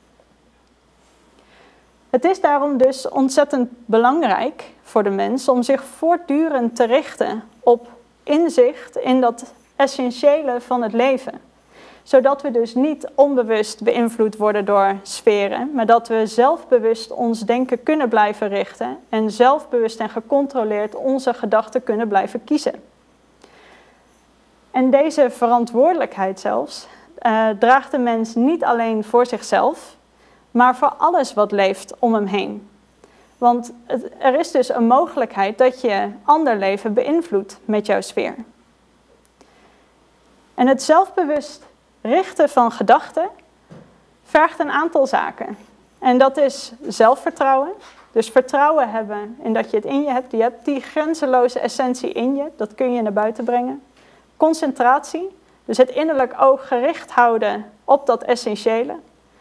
Het is daarom dus ontzettend belangrijk voor de mens om zich voortdurend te richten op inzicht in dat essentiële van het leven. Zodat we dus niet onbewust beïnvloed worden door sferen, maar dat we zelfbewust ons denken kunnen blijven richten en zelfbewust en gecontroleerd onze gedachten kunnen blijven kiezen. En deze verantwoordelijkheid zelfs draagt de mens niet alleen voor zichzelf, maar voor alles wat leeft om hem heen. Want er is dus een mogelijkheid dat je ander leven beïnvloedt met jouw sfeer. En het zelfbewust richten van gedachten vergt een aantal zaken. En dat is zelfvertrouwen. Dus vertrouwen hebben in dat je het in je hebt. Je hebt die grenzeloze essentie in je. Dat kun je naar buiten brengen. Concentratie. Dus het innerlijk oog gericht houden op dat essentiële.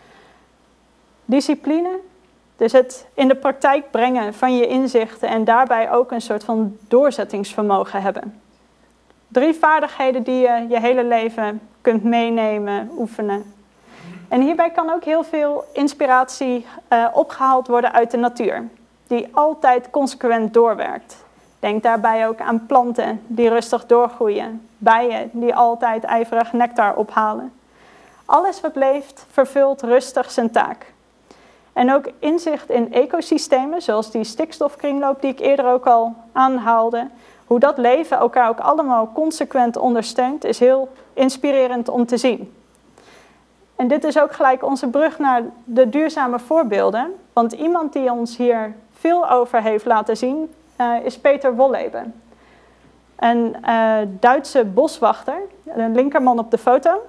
Discipline, dus het in de praktijk brengen van je inzichten en daarbij ook een soort van doorzettingsvermogen hebben. 3 vaardigheden die je je hele leven kunt meenemen, oefenen. En hierbij kan ook heel veel inspiratie opgehaald worden uit de natuur, die altijd consequent doorwerkt. Denk daarbij ook aan planten die rustig doorgroeien, bijen die altijd ijverig nectar ophalen. Alles wat leeft vervult rustig zijn taak. En ook inzicht in ecosystemen, zoals die stikstofkringloop die ik eerder ook al aanhaalde, hoe dat leven elkaar ook allemaal consequent ondersteunt, is heel inspirerend om te zien. En dit is ook gelijk onze brug naar de duurzame voorbeelden. Want iemand die ons hier veel over heeft laten zien, is Peter Wollebe. Een Duitse boswachter, de linkerman op de foto.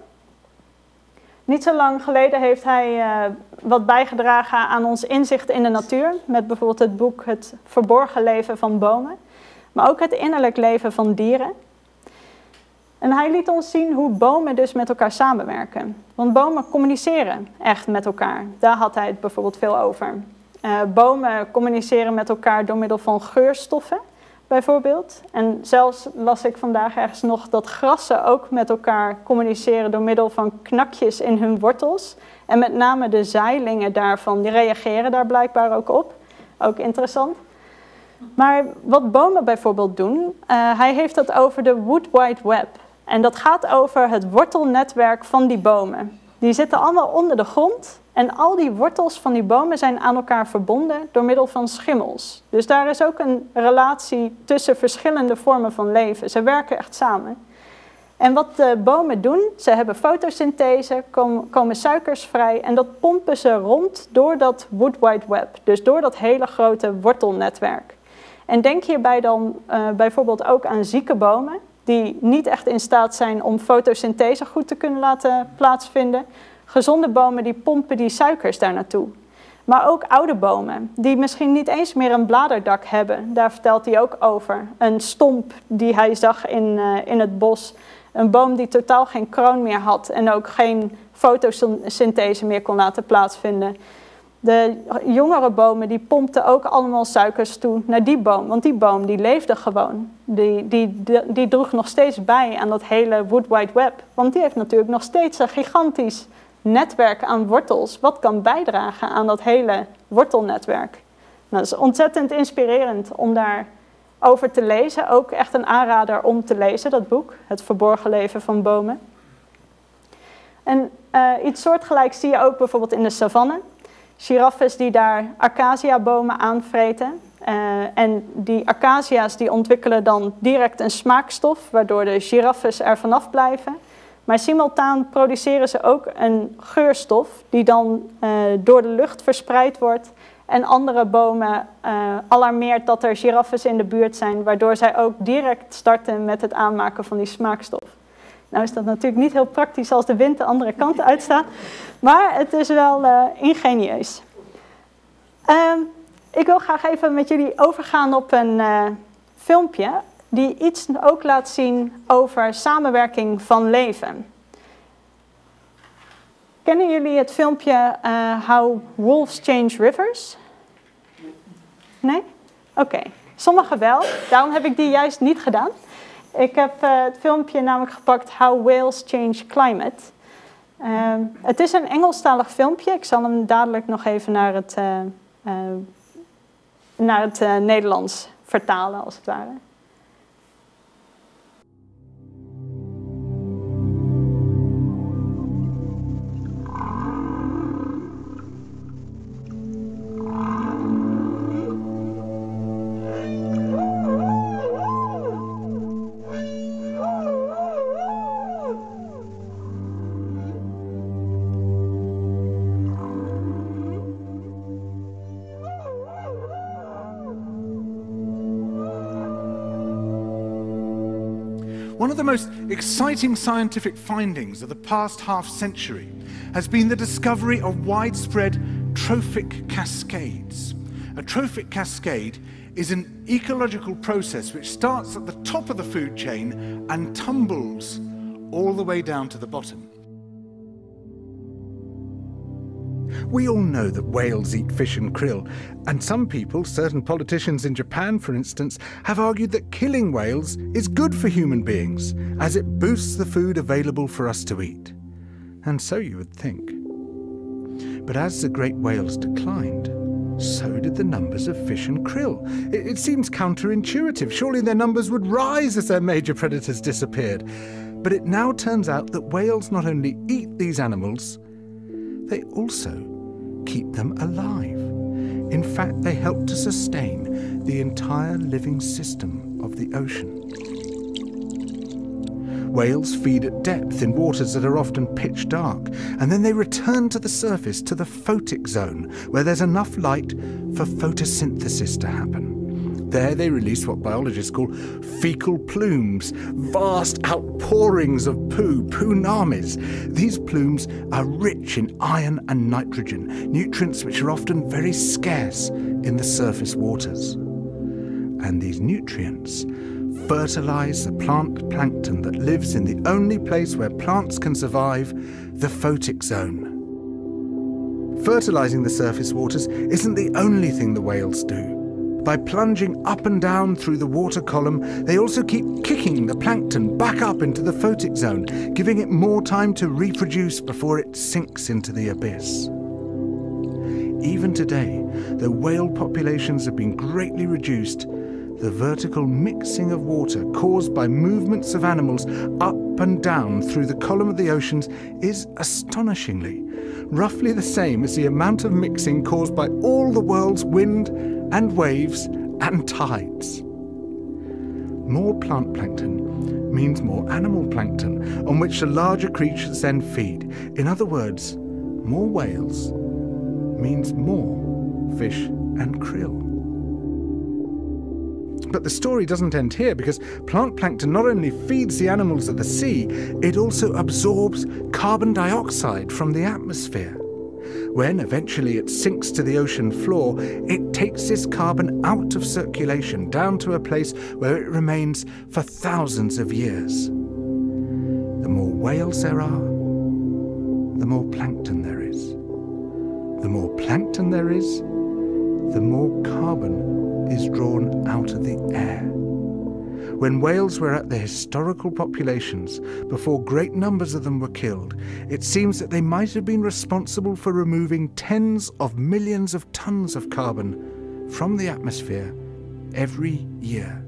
Niet zo lang geleden heeft hij wat bijgedragen aan ons inzicht in de natuur. Met bijvoorbeeld het boek Het verborgen leven van bomen. Maar ook het innerlijk leven van dieren. En hij liet ons zien hoe bomen dus met elkaar samenwerken. Want bomen communiceren echt met elkaar. Daar had hij het bijvoorbeeld veel over. Bomen communiceren met elkaar door middel van geurstoffen, bijvoorbeeld. En zelfs las ik vandaag ergens nog dat grassen ook met elkaar communiceren door middel van knakjes in hun wortels. En met name de zaailingen daarvan, die reageren daar blijkbaar ook op. Ook interessant. Maar wat bomen bijvoorbeeld doen, hij heeft het over de Wood Wide Web. En dat gaat over het wortelnetwerk van die bomen. Die zitten allemaal onder de grond. En al die wortels van die bomen zijn aan elkaar verbonden door middel van schimmels. Dus daar is ook een relatie tussen verschillende vormen van leven. Ze werken echt samen. En wat de bomen doen, ze hebben fotosynthese, komen suikers vrij. En dat pompen ze rond door dat Wood Wide Web. Dus door dat hele grote wortelnetwerk. En denk hierbij dan bijvoorbeeld ook aan zieke bomen, die niet echt in staat zijn om fotosynthese goed te kunnen laten plaatsvinden. Gezonde bomen die pompen die suikers daar naartoe. Maar ook oude bomen, die misschien niet eens meer een bladerdak hebben. Daar vertelt hij ook over. Een stomp die hij zag in het bos. Een boom die totaal geen kroon meer had en ook geen fotosynthese meer kon laten plaatsvinden. De jongere bomen die pompten ook allemaal suikers toe naar die boom. Want die boom die leefde gewoon. Die droeg nog steeds bij aan dat hele Wood Wide Web. Want die heeft natuurlijk nog steeds een gigantisch netwerk aan wortels. Wat kan bijdragen aan dat hele wortelnetwerk. Nou, dat is ontzettend inspirerend om daarover te lezen. Ook echt een aanrader om te lezen, dat boek. Het verborgen leven van bomen. En iets soortgelijks zie je ook bijvoorbeeld in de savanne. Giraffes die daar acaciabomen aanvreten. En die acacia's die ontwikkelen dan direct een smaakstof, waardoor de giraffes er vanaf blijven. Maar simultaan produceren ze ook een geurstof die dan door de lucht verspreid wordt. En andere bomen alarmeert dat er giraffes in de buurt zijn, waardoor zij ook direct starten met het aanmaken van die smaakstof. Nou is dat natuurlijk niet heel praktisch als de wind de andere kant uitstaat, maar het is wel ingenieus. Ik wil graag even met jullie overgaan op een filmpje die iets ook laat zien over samenwerking van leven. Kennen jullie het filmpje How Wolves Change Rivers? Nee? Oké. Sommigen wel, daarom heb ik die juist niet gedaan. Ik heb het filmpje namelijk gepakt How Whales Change Climate. Het is een Engelstalig filmpje. Ik zal hem dadelijk nog even naar het Nederlands vertalen, als het ware. One of the most exciting scientific findings of the past half century has been the discovery of widespread trophic cascades. A trophic cascade is an ecological process which starts at the top of the food chain and tumbles all the way down to the bottom. We all know that whales eat fish and krill, and some people, certain politicians in Japan for instance, have argued that killing whales is good for human beings, as it boosts the food available for us to eat. And so you would think. But as the great whales declined, so did the numbers of fish and krill. It seems counterintuitive. Surely their numbers would rise as their major predators disappeared. But it now turns out that whales not only eat these animals, they also keep them alive. In fact, they help to sustain the entire living system of the ocean. Whales feed at depth in waters that are often pitch dark, and then they return to the surface, to the photic zone, where there's enough light for photosynthesis to happen. There they release what biologists call fecal plumes, vast outpourings of poo, punamis. These plumes are rich in iron and nitrogen, nutrients which are often very scarce in the surface waters. And these nutrients fertilize the plant plankton that lives in the only place where plants can survive, the photic zone. Fertilizing the surface waters isn't the only thing the whales do. By plunging up and down through the water column, they also keep kicking the plankton back up into the photic zone, giving it more time to reproduce before it sinks into the abyss. Even today, though whale populations have been greatly reduced, the vertical mixing of water caused by movements of animals up and down through the column of the oceans is astonishingly roughly the same as the amount of mixing caused by all the world's wind and waves and tides. More plant plankton means more animal plankton, on which the larger creatures then feed. In other words, more whales means more fish and krill. But the story doesn't end here, because plant plankton not only feeds the animals of the sea, it also absorbs carbon dioxide from the atmosphere. When eventually it sinks to the ocean floor, it takes this carbon out of circulation down to a place where it remains for thousands of years. The more whales there are, the more plankton there is. The more plankton there is, the more carbon is drawn out of the air. When whales were at their historical populations, before great numbers of them were killed, it seems that they might have been responsible for removing tens of millions of tons of carbon from the atmosphere every year.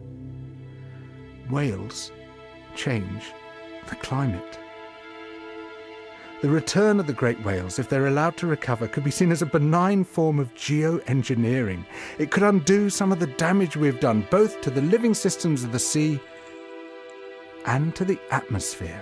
Whales change the climate. The return of the great whales, if they're allowed to recover, could be seen as a benign form of geoengineering. It could undo some of the damage we've done, both to the living systems of the sea and to the atmosphere.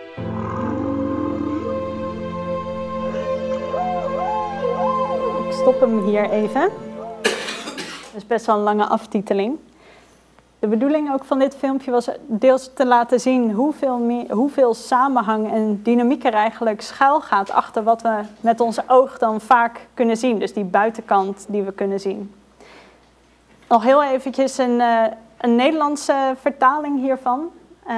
Ik stop hem hier even. Dat is best wel een lange aftiteling. De bedoeling ook van dit filmpje was deels te laten zien hoeveel samenhang en dynamiek er eigenlijk schuil gaat achter wat we met onze oog dan vaak kunnen zien. Dus die buitenkant die we kunnen zien. Nog heel eventjes een Nederlandse vertaling hiervan.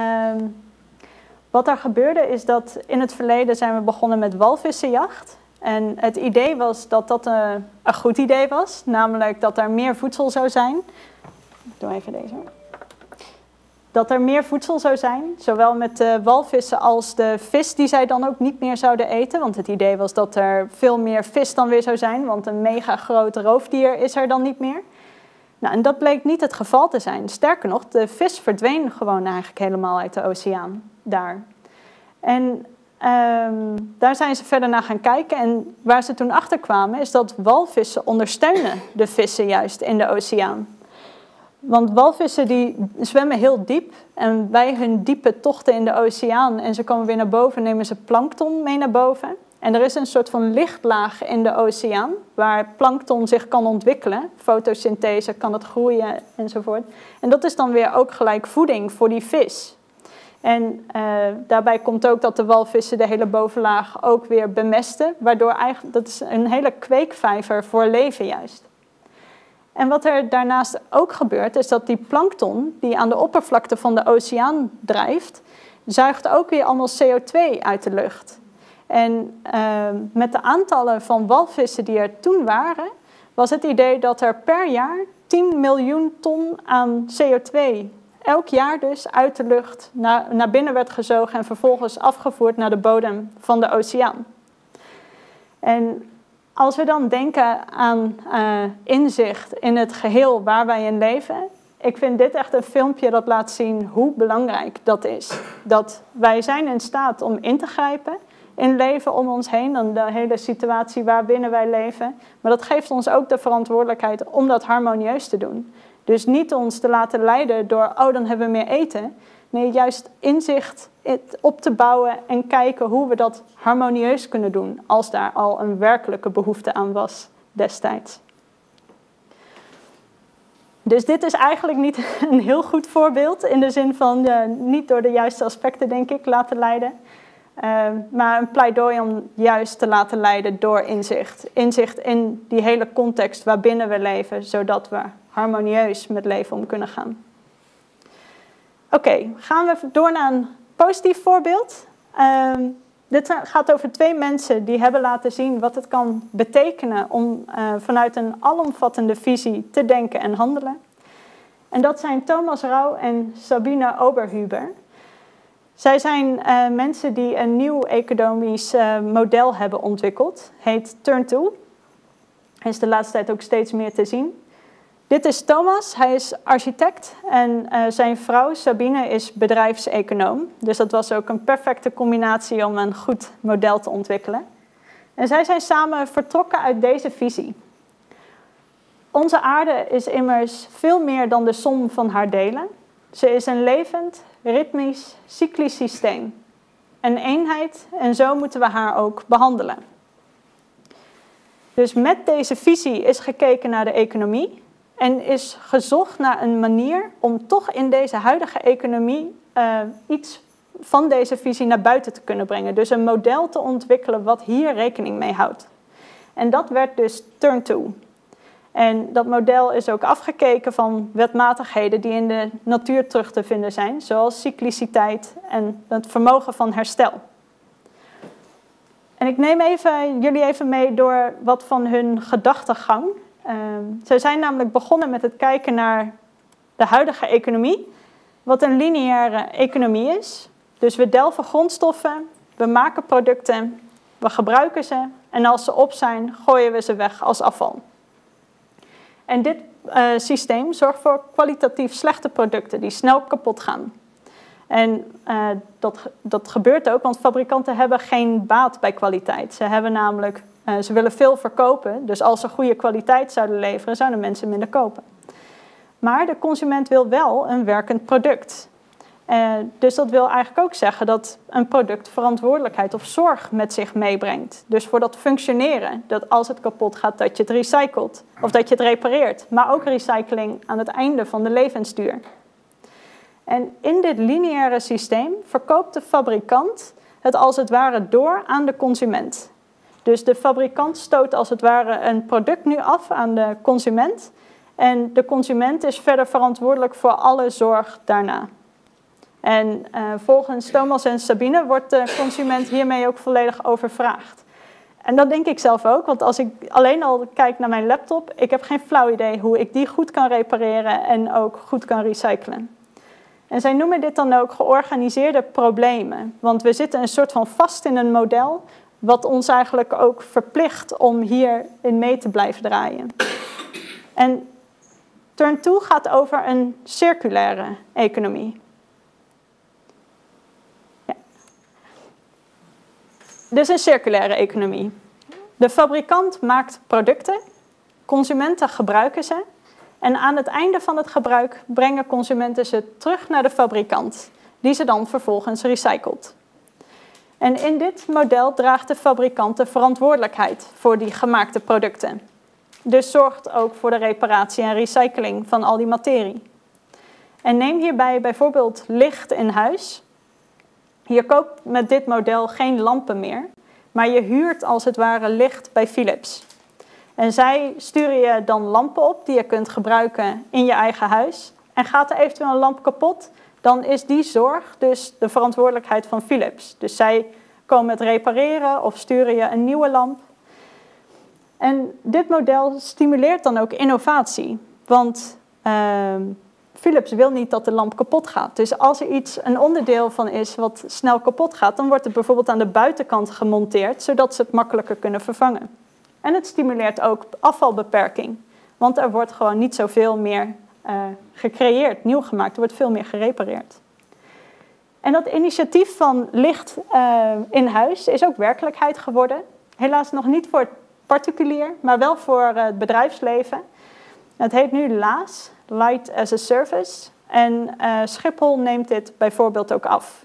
Wat er gebeurde is dat in het verleden zijn we begonnen met walvissenjacht. En het idee was dat dat een goed idee was. Namelijk dat er meer voedsel zou zijn. Ik doe even deze. Dat er meer voedsel zou zijn, zowel met de walvissen als de vis die zij dan ook niet meer zouden eten. Want het idee was dat er veel meer vis dan weer zou zijn, want een mega groot roofdier is er dan niet meer. Nou, en dat bleek niet het geval te zijn. Sterker nog, de vis verdween gewoon eigenlijk helemaal uit de oceaan daar. En daar zijn ze verder naar gaan kijken. En waar ze toen achter kwamen is dat walvissen ondersteunen de vissen juist in de oceaan. Want walvissen die zwemmen heel diep en bij hun diepe tochten in de oceaan en ze komen weer naar boven, nemen ze plankton mee naar boven. En er is een soort van lichtlaag in de oceaan waar plankton zich kan ontwikkelen. Fotosynthese, kan het groeien enzovoort. En dat is dan weer ook gelijk voeding voor die vis. En daarbij komt ook dat de walvissen de hele bovenlaag ook weer bemesten, waardoor eigenlijk, dat is een hele kweekvijver voor leven juist. En wat er daarnaast ook gebeurt, is dat die plankton die aan de oppervlakte van de oceaan drijft, zuigt ook weer allemaal CO2 uit de lucht. En met de aantallen van walvissen die er toen waren, was het idee dat er per jaar 10 miljoen ton aan CO2 elk jaar dus uit de lucht naar binnen werd gezogen en vervolgens afgevoerd naar de bodem van de oceaan. En als we dan denken aan inzicht in het geheel waar wij in leven, ik vind dit echt een filmpje dat laat zien hoe belangrijk dat is. Dat wij zijn in staat om in te grijpen in het leven om ons heen, dan de hele situatie waarbinnen wij leven. Maar dat geeft ons ook de verantwoordelijkheid om dat harmonieus te doen. Dus niet ons te laten leiden door, oh dan hebben we meer eten. Nee, juist inzicht op te bouwen en kijken hoe we dat harmonieus kunnen doen, als daar al een werkelijke behoefte aan was destijds. Dus dit is eigenlijk niet een heel goed voorbeeld, in de zin van niet door de juiste aspecten, denk ik, laten leiden. Maar een pleidooi om juist te laten leiden door inzicht. Inzicht in die hele context waarbinnen we leven, zodat we harmonieus met leven om kunnen gaan. Oké, gaan we door naar een positief voorbeeld. Dit gaat over 2 mensen die hebben laten zien wat het kan betekenen om vanuit een alomvattende visie te denken en handelen. En dat zijn Thomas Rau en Sabine Oberhuber. Zij zijn mensen die een nieuw economisch model hebben ontwikkeld. Heet Turn2. Hij is de laatste tijd ook steeds meer te zien. Dit is Thomas, hij is architect en zijn vrouw Sabine is bedrijfseconoom. Dus dat was ook een perfecte combinatie om een goed model te ontwikkelen. En zij zijn samen vertrokken uit deze visie. Onze aarde is immers veel meer dan de som van haar delen. Ze is een levend, ritmisch, cyclisch systeem. Een eenheid en zo moeten we haar ook behandelen. Dus met deze visie is gekeken naar de economie en is gezocht naar een manier om toch in deze huidige economie iets van deze visie naar buiten te kunnen brengen. Dus een model te ontwikkelen wat hier rekening mee houdt. En dat werd dus Turn2. En dat model is ook afgekeken van wetmatigheden die in de natuur terug te vinden zijn, zoals cycliciteit en het vermogen van herstel. En ik neem jullie even mee door wat van hun gedachtegang. Zij zijn namelijk begonnen met het kijken naar de huidige economie, wat een lineaire economie is. Dus we delven grondstoffen, we maken producten, we gebruiken ze en als ze op zijn, gooien we ze weg als afval. En dit systeem zorgt voor kwalitatief slechte producten die snel kapot gaan. En dat gebeurt ook, want fabrikanten hebben geen baat bij kwaliteit. Ze willen veel verkopen, dus als ze goede kwaliteit zouden leveren, zouden mensen minder kopen. Maar de consument wil wel een werkend product. Dus dat wil eigenlijk ook zeggen dat een product verantwoordelijkheid of zorg met zich meebrengt. Dus voor dat functioneren, dat als het kapot gaat, dat je het recycelt of dat je het repareert. Maar ook recycling aan het einde van de levensduur. En in dit lineaire systeem verkoopt de fabrikant het als het ware door aan de consument. Dus de fabrikant stoot als het ware een product nu af aan de consument. En de consument is verder verantwoordelijk voor alle zorg daarna. En volgens Thomas en Sabine wordt de consument hiermee ook volledig overvraagd. En dat denk ik zelf ook, want als ik alleen al kijk naar mijn laptop, ik heb geen flauw idee hoe ik die goed kan repareren en ook goed kan recyclen. En zij noemen dit dan ook georganiseerde problemen. Want we zitten een soort van vast in een model, wat ons eigenlijk ook verplicht om hierin mee te blijven draaien. En Turn2 gaat over een circulaire economie. Dus een circulaire economie. De fabrikant maakt producten, consumenten gebruiken ze en aan het einde van het gebruik brengen consumenten ze terug naar de fabrikant, die ze dan vervolgens recycelt. En in dit model draagt de fabrikant de verantwoordelijkheid voor die gemaakte producten. Dus zorgt ook voor de reparatie en recycling van al die materie. En neem hierbij bijvoorbeeld licht in huis. Je koopt met dit model geen lampen meer, maar je huurt als het ware licht bij Philips. En zij sturen je dan lampen op die je kunt gebruiken in je eigen huis. En gaat er eventueel een lamp kapot, dan is die zorg dus de verantwoordelijkheid van Philips. Dus zij komen het repareren of sturen je een nieuwe lamp. En dit model stimuleert dan ook innovatie. Want Philips wil niet dat de lamp kapot gaat. Dus als er een onderdeel van is wat snel kapot gaat, dan wordt het bijvoorbeeld aan de buitenkant gemonteerd, zodat ze het makkelijker kunnen vervangen. En het stimuleert ook afvalbeperking. Want er wordt gewoon niet zoveel meer gecreëerd, nieuw gemaakt. Er wordt veel meer gerepareerd. En dat initiatief van licht in huis is ook werkelijkheid geworden. Helaas nog niet voor het particulier, maar wel voor het bedrijfsleven. Het heet nu LAS, Light as a Service. En Schiphol neemt dit bijvoorbeeld ook af.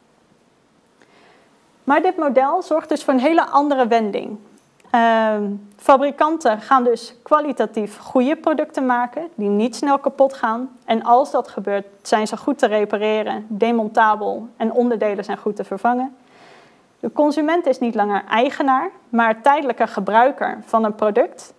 Maar dit model zorgt dus voor een hele andere wending. Fabrikanten gaan dus kwalitatief goede producten maken die niet snel kapot gaan. En als dat gebeurt, zijn ze goed te repareren, demontabel en onderdelen zijn goed te vervangen. De consument is niet langer eigenaar, maar tijdelijke gebruiker van een product.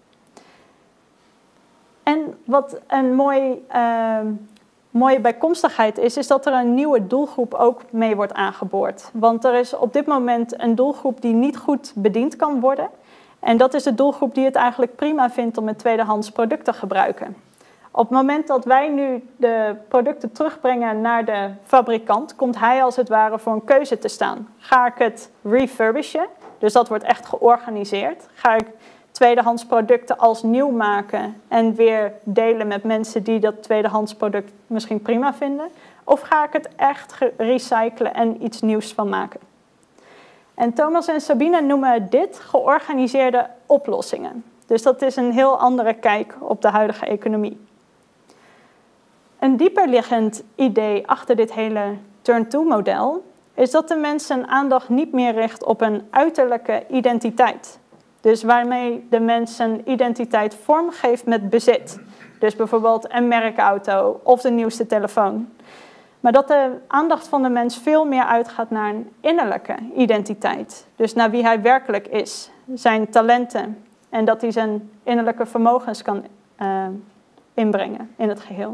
En wat een mooie bijkomstigheid is dat er een nieuwe doelgroep ook mee wordt aangeboord. Want er is op dit moment een doelgroep die niet goed bediend kan worden. En dat is de doelgroep die het eigenlijk prima vindt om een tweedehands product te gebruiken. Op het moment dat wij nu de producten terugbrengen naar de fabrikant, komt hij als het ware voor een keuze te staan. Ga ik het refurbishen, dus dat wordt echt georganiseerd. Ga ik tweedehands producten als nieuw maken en weer delen met mensen die dat tweedehands product misschien prima vinden? Of ga ik het echt recyclen en iets nieuws van maken? En Thomas en Sabine noemen dit georganiseerde oplossingen. Dus dat is een heel andere kijk op de huidige economie. Een dieperliggend idee achter dit hele turn-to-model is dat de mens zijn aandacht niet meer richt op een uiterlijke identiteit. Dus waarmee de mens zijn identiteit vormgeeft met bezit. Dus bijvoorbeeld een merkauto of de nieuwste telefoon. Maar dat de aandacht van de mens veel meer uitgaat naar een innerlijke identiteit. Dus naar wie hij werkelijk is, zijn talenten. En dat hij zijn innerlijke vermogens kan inbrengen in het geheel.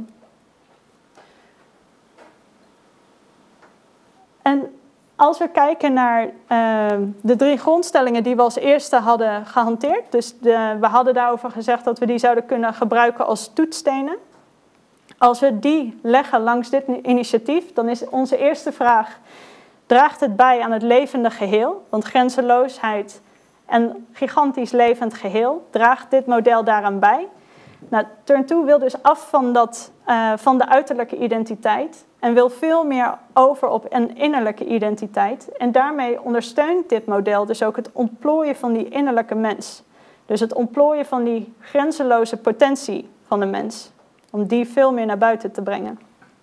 En als we kijken naar de 3 grondstellingen die we als eerste hadden gehanteerd. Dus we hadden daarover gezegd dat we die zouden kunnen gebruiken als toetsstenen. Als we die leggen langs dit initiatief, dan is onze eerste vraag: draagt het bij aan het levende geheel? Want grenzeloosheid en gigantisch levend geheel, draagt dit model daaraan bij? Nou, Turn2 wil dus af van de uiterlijke identiteit en wil veel meer over op een innerlijke identiteit. En daarmee ondersteunt dit model dus ook het ontplooien van die innerlijke mens. Dus het ontplooien van die grenzeloze potentie van de mens. Om die veel meer naar buiten te brengen.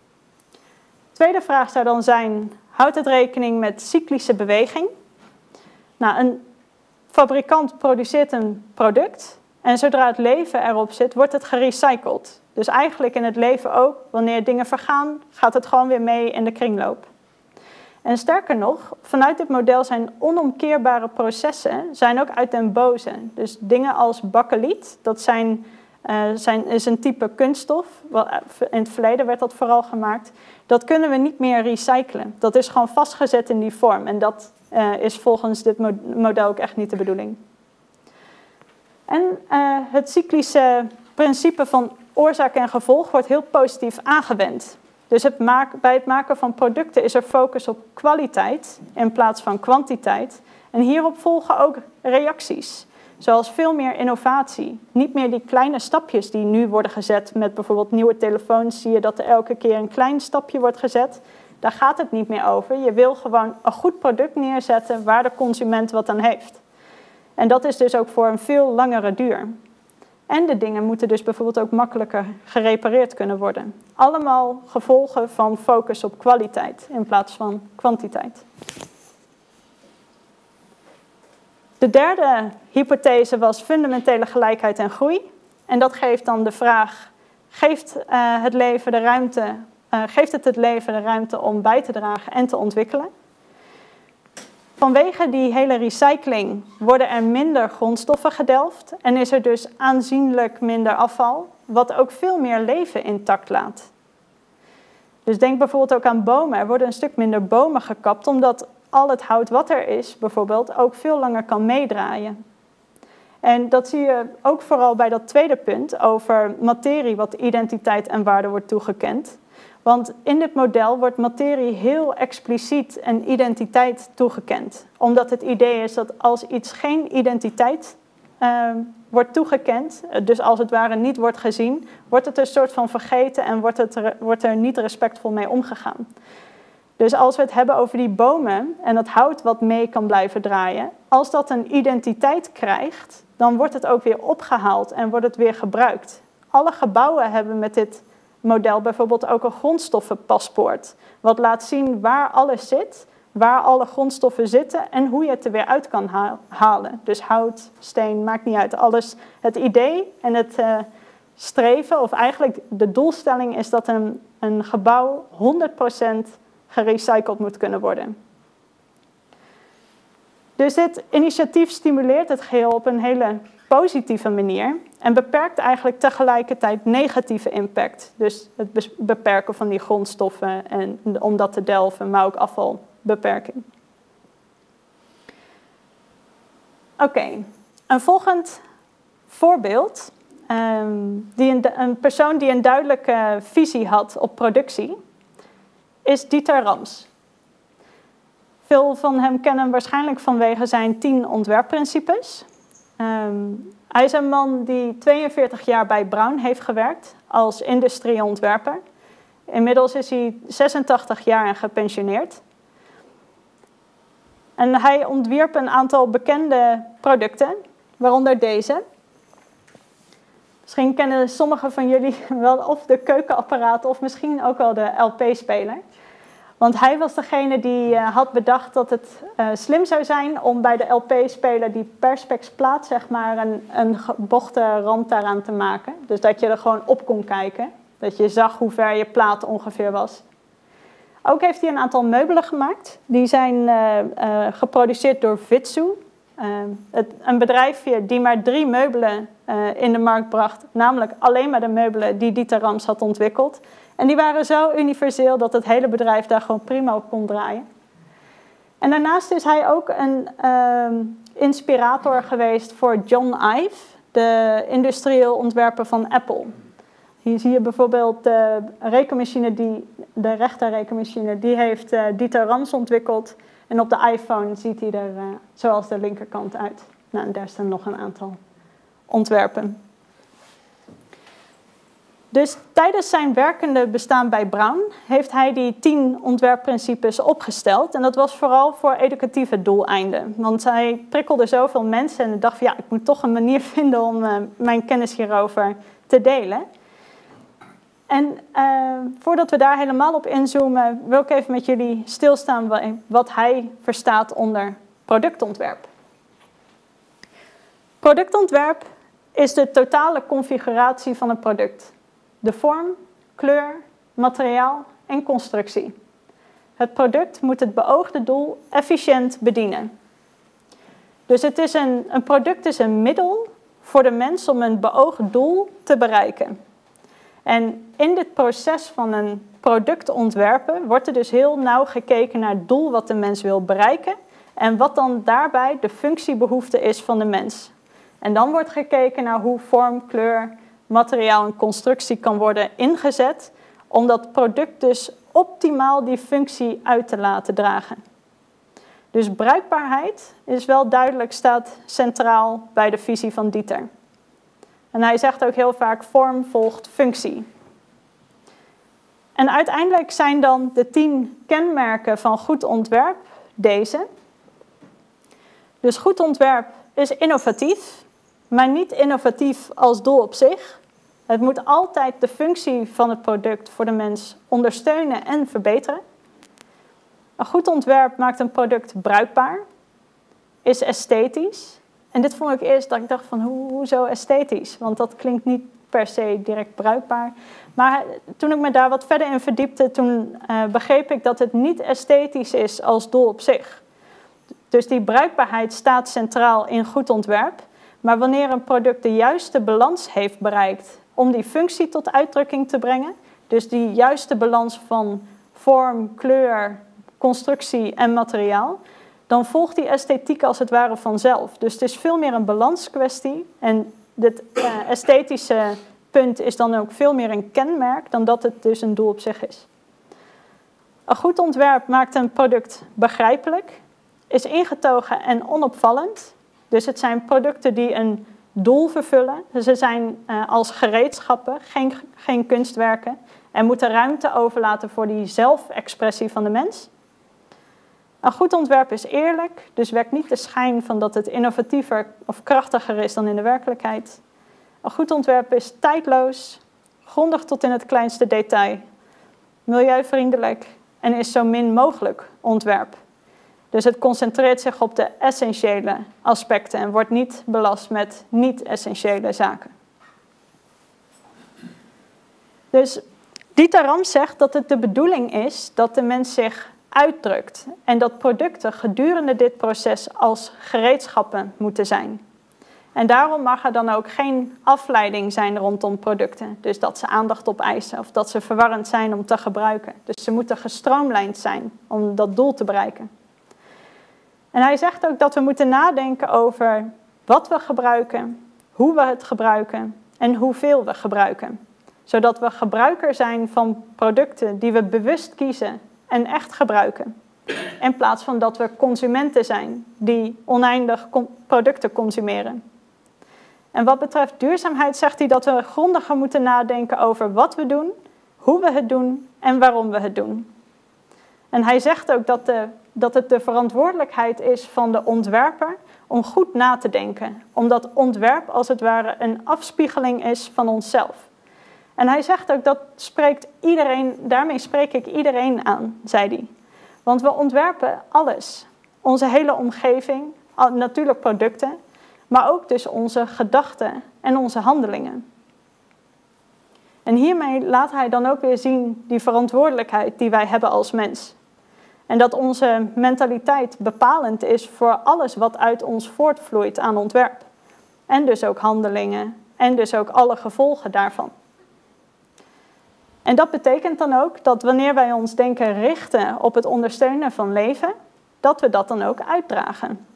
Tweede vraag zou dan zijn: houdt het rekening met cyclische beweging? Nou, een fabrikant produceert een product en zodra het leven erop zit, wordt het gerecycled. Dus eigenlijk in het leven ook, wanneer dingen vergaan, gaat het gewoon weer mee in de kringloop. En sterker nog, vanuit dit model zijn onomkeerbare processen zijn ook uit den boze. Dus dingen als bakkeliet, dat is een type kunststof. In het verleden werd dat vooral gemaakt. Dat kunnen we niet meer recyclen. Dat is gewoon vastgezet in die vorm. En dat is volgens dit model ook echt niet de bedoeling. En het cyclische principe van oorzaak en gevolg wordt heel positief aangewend. Dus bij het maken van producten is er focus op kwaliteit in plaats van kwantiteit. En hierop volgen ook reacties. Zoals veel meer innovatie. Niet meer die kleine stapjes die nu worden gezet met bijvoorbeeld nieuwe telefoons. Zie je dat er elke keer een klein stapje wordt gezet. Daar gaat het niet meer over. Je wil gewoon een goed product neerzetten waar de consument wat aan heeft. En dat is dus ook voor een veel langere duur. En de dingen moeten dus bijvoorbeeld ook makkelijker gerepareerd kunnen worden. Allemaal gevolgen van focus op kwaliteit in plaats van kwantiteit. De derde hypothese was fundamentele gelijkheid en groei. En dat geeft dan de vraag: geeft het het leven de ruimte om bij te dragen en te ontwikkelen? Vanwege die hele recycling worden er minder grondstoffen gedelft en is er dus aanzienlijk minder afval, wat ook veel meer leven intact laat. Dus denk bijvoorbeeld ook aan bomen. Er worden een stuk minder bomen gekapt, omdat al het hout wat er is, bijvoorbeeld, ook veel langer kan meedraaien. En dat zie je ook vooral bij dat tweede punt over materie, wat identiteit en waarde wordt toegekend. Want in dit model wordt materie heel expliciet een identiteit toegekend. Omdat het idee is dat als iets geen identiteit wordt toegekend, dus als het ware niet wordt gezien, wordt het een soort van vergeten en wordt er niet respectvol mee omgegaan. Dus als we het hebben over die bomen en dat hout wat mee kan blijven draaien, als dat een identiteit krijgt, dan wordt het ook weer opgehaald en wordt het weer gebruikt. Alle gebouwen hebben met dit model bijvoorbeeld ook een grondstoffenpaspoort, wat laat zien waar alles zit, waar alle grondstoffen zitten en hoe je het er weer uit kan halen. Dus hout, steen, maakt niet uit. Alles. Het idee en het streven, of eigenlijk de doelstelling is dat een gebouw 100% gerecycled moet kunnen worden. Dus dit initiatief stimuleert het geheel op een hele positieve manier en beperkt eigenlijk tegelijkertijd negatieve impact. Dus het beperken van die grondstoffen en om dat te delven, maar ook afvalbeperking. Oké, een volgend voorbeeld. Een persoon die een duidelijke visie had op productie is Dieter Rams. Veel van hem kennen hem waarschijnlijk vanwege zijn 10 ontwerpprincipes. Hij is een man die 42 jaar bij Braun heeft gewerkt als industrieontwerper. Inmiddels is hij 86 jaar en gepensioneerd. En hij ontwierp een aantal bekende producten, waaronder deze. Misschien kennen sommigen van jullie wel of de keukenapparaat of misschien ook wel de LP-speler. Want hij was degene die had bedacht dat het slim zou zijn om bij de LP-speler die perspex-plaat, zeg maar, een bochte rand daaraan te maken. Dus dat je er gewoon op kon kijken. Dat je zag hoe ver je plaat ongeveer was. Ook heeft hij een aantal meubelen gemaakt. Die zijn geproduceerd door Vitsu. Een bedrijfje die maar 3 meubelen in de markt bracht. Namelijk alleen maar de meubelen die Dieter Rams had ontwikkeld. En die waren zo universeel dat het hele bedrijf daar gewoon prima op kon draaien. En daarnaast is hij ook een inspirator geweest voor John Ive, de industrieel ontwerper van Apple. Hier zie je bijvoorbeeld de rechterrekenmachine, die heeft Dieter Rams ontwikkeld. En op de iPhone ziet hij er zoals de linkerkant uit. Nou, en daar staan nog een aantal ontwerpen. Dus tijdens zijn werkende bestaan bij Braun heeft hij die 10 ontwerpprincipes opgesteld. En dat was vooral voor educatieve doeleinden. Want hij prikkelde zoveel mensen en dacht van ja, ik moet toch een manier vinden om mijn kennis hierover te delen. En voordat we daar helemaal op inzoomen, wil ik even met jullie stilstaan bij wat hij verstaat onder productontwerp. Productontwerp is de totale configuratie van een product. De vorm, kleur, materiaal en constructie. Het product moet het beoogde doel efficiënt bedienen. Dus een product is een middel voor de mens om een beoogd doel te bereiken. En in dit proces van een product ontwerpen wordt er dus heel nauw gekeken naar het doel wat de mens wil bereiken en wat dan daarbij de functiebehoefte is van de mens. En dan wordt gekeken naar hoe vorm, kleur, materiaal en constructie kan worden ingezet om dat product dus optimaal die functie uit te laten dragen. Dus bruikbaarheid is wel duidelijk, staat centraal bij de visie van Dieter. En hij zegt ook heel vaak vorm volgt functie. En uiteindelijk zijn dan de 10 kenmerken van goed ontwerp deze. Dus goed ontwerp is innovatief, maar niet innovatief als doel op zich. Het moet altijd de functie van het product voor de mens ondersteunen en verbeteren. Een goed ontwerp maakt een product bruikbaar, is esthetisch. En dit vond ik eerst dat ik dacht van hoezo esthetisch? Want dat klinkt niet per se direct bruikbaar. Maar toen ik me daar wat verder in verdiepte, toen begreep ik dat het niet esthetisch is als doel op zich. Dus die bruikbaarheid staat centraal in goed ontwerp. Maar wanneer een product de juiste balans heeft bereikt om die functie tot uitdrukking te brengen, dus die juiste balans van vorm, kleur, constructie en materiaal, dan volgt die esthetiek als het ware vanzelf. Dus het is veel meer een balanskwestie en dit esthetische punt is dan ook veel meer een kenmerk dan dat het dus een doel op zich is. Een goed ontwerp maakt een product begrijpelijk, is ingetogen en onopvallend. Dus het zijn producten die een doel vervullen. Ze zijn als gereedschappen, geen kunstwerken. En moeten ruimte overlaten voor die zelfexpressie van de mens. Een goed ontwerp is eerlijk, dus wekt niet de schijn van dat het innovatiever of krachtiger is dan in de werkelijkheid. Een goed ontwerp is tijdloos, grondig tot in het kleinste detail, milieuvriendelijk en is zo min mogelijk ontwerp. Dus het concentreert zich op de essentiële aspecten en wordt niet belast met niet-essentiële zaken. Dus Dieter Rams zegt dat het de bedoeling is dat de mens zich uitdrukt en dat producten gedurende dit proces als gereedschappen moeten zijn. En daarom mag er dan ook geen afleiding zijn rondom producten. Dus dat ze aandacht opeisen of dat ze verwarrend zijn om te gebruiken. Dus ze moeten gestroomlijnd zijn om dat doel te bereiken. En hij zegt ook dat we moeten nadenken over wat we gebruiken, hoe we het gebruiken en hoeveel we gebruiken. Zodat we gebruiker zijn van producten die we bewust kiezen en echt gebruiken. In plaats van dat we consumenten zijn die oneindig producten consumeren. En wat betreft duurzaamheid zegt hij dat we grondiger moeten nadenken over wat we doen, hoe we het doen en waarom we het doen. En hij zegt ook dat het de verantwoordelijkheid is van de ontwerper om goed na te denken. Omdat ontwerp als het ware een afspiegeling is van onszelf. En hij zegt ook dat daarmee spreek ik iedereen aan, zei hij. Want we ontwerpen alles. Onze hele omgeving, natuurlijk producten, maar ook dus onze gedachten en onze handelingen. En hiermee laat hij dan ook weer zien die verantwoordelijkheid die wij hebben als mens. En dat onze mentaliteit bepalend is voor alles wat uit ons voortvloeit aan ontwerp. En dus ook handelingen en dus ook alle gevolgen daarvan. En dat betekent dan ook dat wanneer wij ons denken richten op het ondersteunen van leven, dat we dat dan ook uitdragen.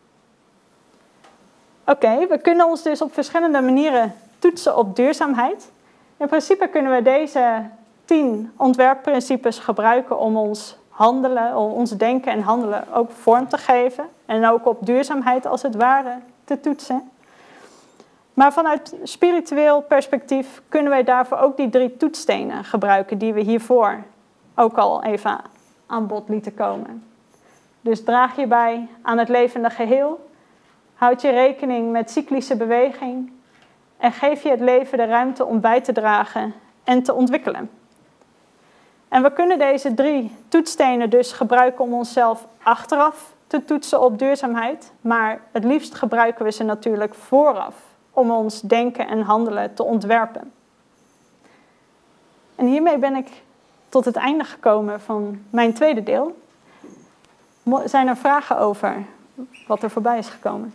Oké, we kunnen ons dus op verschillende manieren toetsen op duurzaamheid. In principe kunnen we deze 10 ontwerpprincipes gebruiken om ons handelen, om ons denken en handelen ook vorm te geven. En ook op duurzaamheid als het ware te toetsen. Maar vanuit spiritueel perspectief kunnen wij daarvoor ook die 3 toetsstenen gebruiken die we hiervoor ook al even aan bod lieten komen. Dus draag je bij aan het levende geheel, houd je rekening met cyclische beweging en geef je het leven de ruimte om bij te dragen en te ontwikkelen. En we kunnen deze 3 toetsstenen dus gebruiken om onszelf achteraf te toetsen op duurzaamheid, maar het liefst gebruiken we ze natuurlijk vooraf om ons denken en handelen te ontwerpen. En hiermee ben ik tot het einde gekomen van mijn tweede deel. Zijn er vragen over wat er voorbij is gekomen?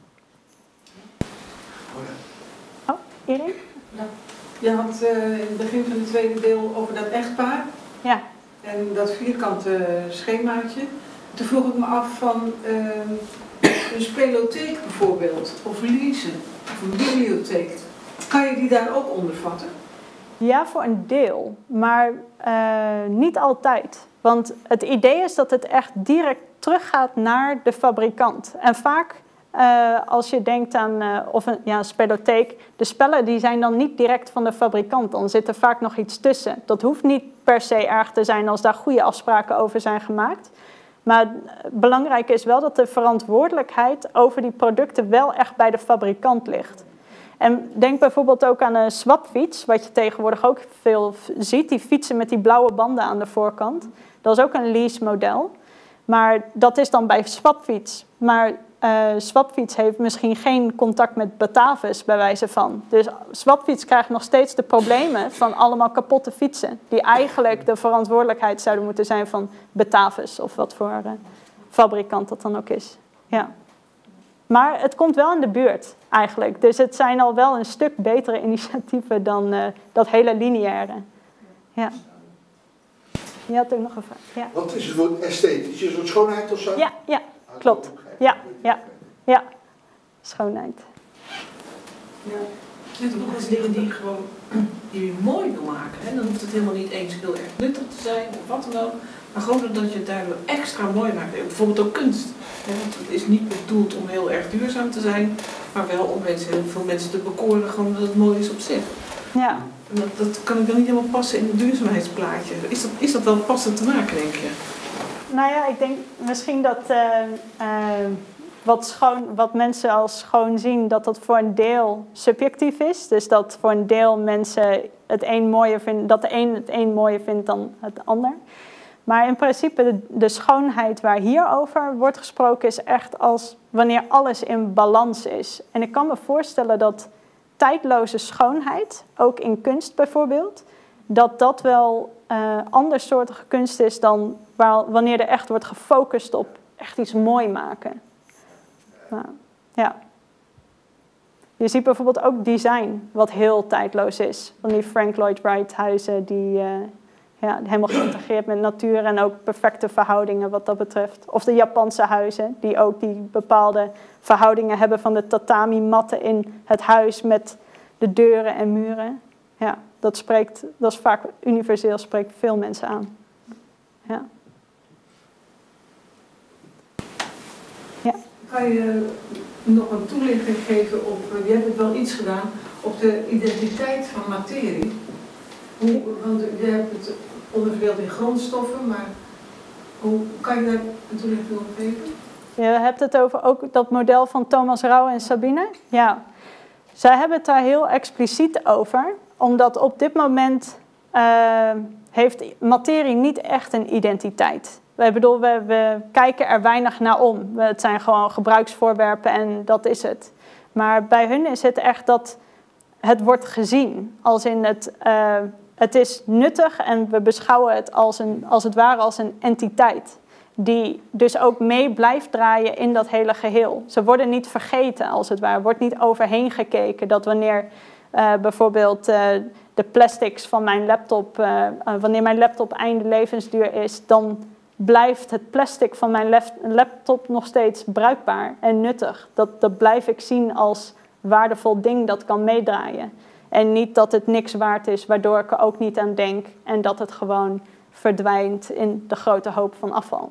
Oh, Erik? Ja. Je had in het begin van het tweede deel over dat echtpaar. Ja. En dat vierkante schemaatje. Toen vroeg ik me af van een spelotheek bijvoorbeeld, of leasen, of een bibliotheek. Kan je die daar ook onder vatten? Ja, voor een deel, maar niet altijd. Want het idee is dat het echt direct teruggaat naar de fabrikant. En vaak, als je denkt aan een spelotheek, de spellen die zijn dan niet direct van de fabrikant. Dan zit er vaak nog iets tussen. Dat hoeft niet per se erg te zijn als daar goede afspraken over zijn gemaakt. Maar belangrijk is wel dat de verantwoordelijkheid over die producten wel echt bij de fabrikant ligt. En denk bijvoorbeeld ook aan een swapfiets, wat je tegenwoordig ook veel ziet. Die fietsen met die blauwe banden aan de voorkant. Dat is ook een lease model. Maar dat is dan bij swapfiets. Maar swapfiets heeft misschien geen contact met Batavus bij wijze van. Dus swapfiets krijgt nog steeds de problemen van allemaal kapotte fietsen. Die eigenlijk de verantwoordelijkheid zouden moeten zijn van Batavus. Of wat voor fabrikant dat dan ook is. Ja. Maar het komt wel in de buurt eigenlijk. Dus het zijn al wel een stuk betere initiatieven dan dat hele lineaire. Ja. Je had ook nog een vraag. Ja, Wat is het woord esthetisch? Is het schoonheid of zo? ja, klopt. Ja. Schoonheid. Ja. Je hebt ook wel eens dingen die je mooi wil maken. Hè? Dan hoeft het helemaal niet eens heel erg nuttig te zijn of wat dan ook. Maar gewoon dat je het daardoor extra mooi maakt. Bijvoorbeeld ook kunst. Want het is niet bedoeld om heel erg duurzaam te zijn, maar wel om heel veel mensen te bekoren, gewoon dat het mooi is op zich. Ja. En dat kan ik dan niet helemaal passen in het duurzaamheidsplaatje. Is dat wel passend te maken, denk je? Nou ja, ik denk misschien dat wat mensen als schoon zien, dat voor een deel subjectief is. Dus dat voor een deel mensen het een mooier vinden, dat de een het een mooier vindt dan het ander. Maar in principe, de schoonheid waar hier over wordt gesproken, is echt als wanneer alles in balans is. En ik kan me voorstellen dat tijdloze schoonheid, ook in kunst bijvoorbeeld, dat wel andersoortige kunst is dan wanneer er echt wordt gefocust op echt iets mooi maken. Nou, ja. Je ziet bijvoorbeeld ook design, wat heel tijdloos is. Van die Frank Lloyd Wright huizen die helemaal geïntegreerd met natuur en ook perfecte verhoudingen wat dat betreft. Of de Japanse huizen, die ook die bepaalde verhoudingen hebben van de tatami-matten in het huis met de deuren en muren. Ja, dat is vaak universeel, spreekt veel mensen aan. Ja. Ja. Kan je nog een toelichting geven op, je hebt het wel iets gedaan, op de identiteit van materie? Want je hebt het onderverdeeld in grondstoffen, maar hoe kan je daar een toelichting op geven? Je hebt het over ook dat model van Thomas Rauw en Sabine. Ja, zij hebben het daar heel expliciet over, omdat op dit moment heeft materie niet echt een identiteit. We kijken er weinig naar om. Het zijn gewoon gebruiksvoorwerpen en dat is het. Maar bij hun is het echt dat het wordt gezien. Als in het is nuttig en we beschouwen het als het ware als een entiteit. Die dus ook mee blijft draaien in dat hele geheel. Ze worden niet vergeten als het ware. Er wordt niet overheen gekeken dat wanneer bijvoorbeeld de plastics van mijn laptop, wanneer mijn laptop einde levensduur is, dan blijft het plastic van mijn laptop nog steeds bruikbaar en nuttig. Dat blijf ik zien als waardevol ding dat kan meedraaien. En niet dat het niks waard is, waardoor ik er ook niet aan denk en dat het gewoon verdwijnt in de grote hoop van afval.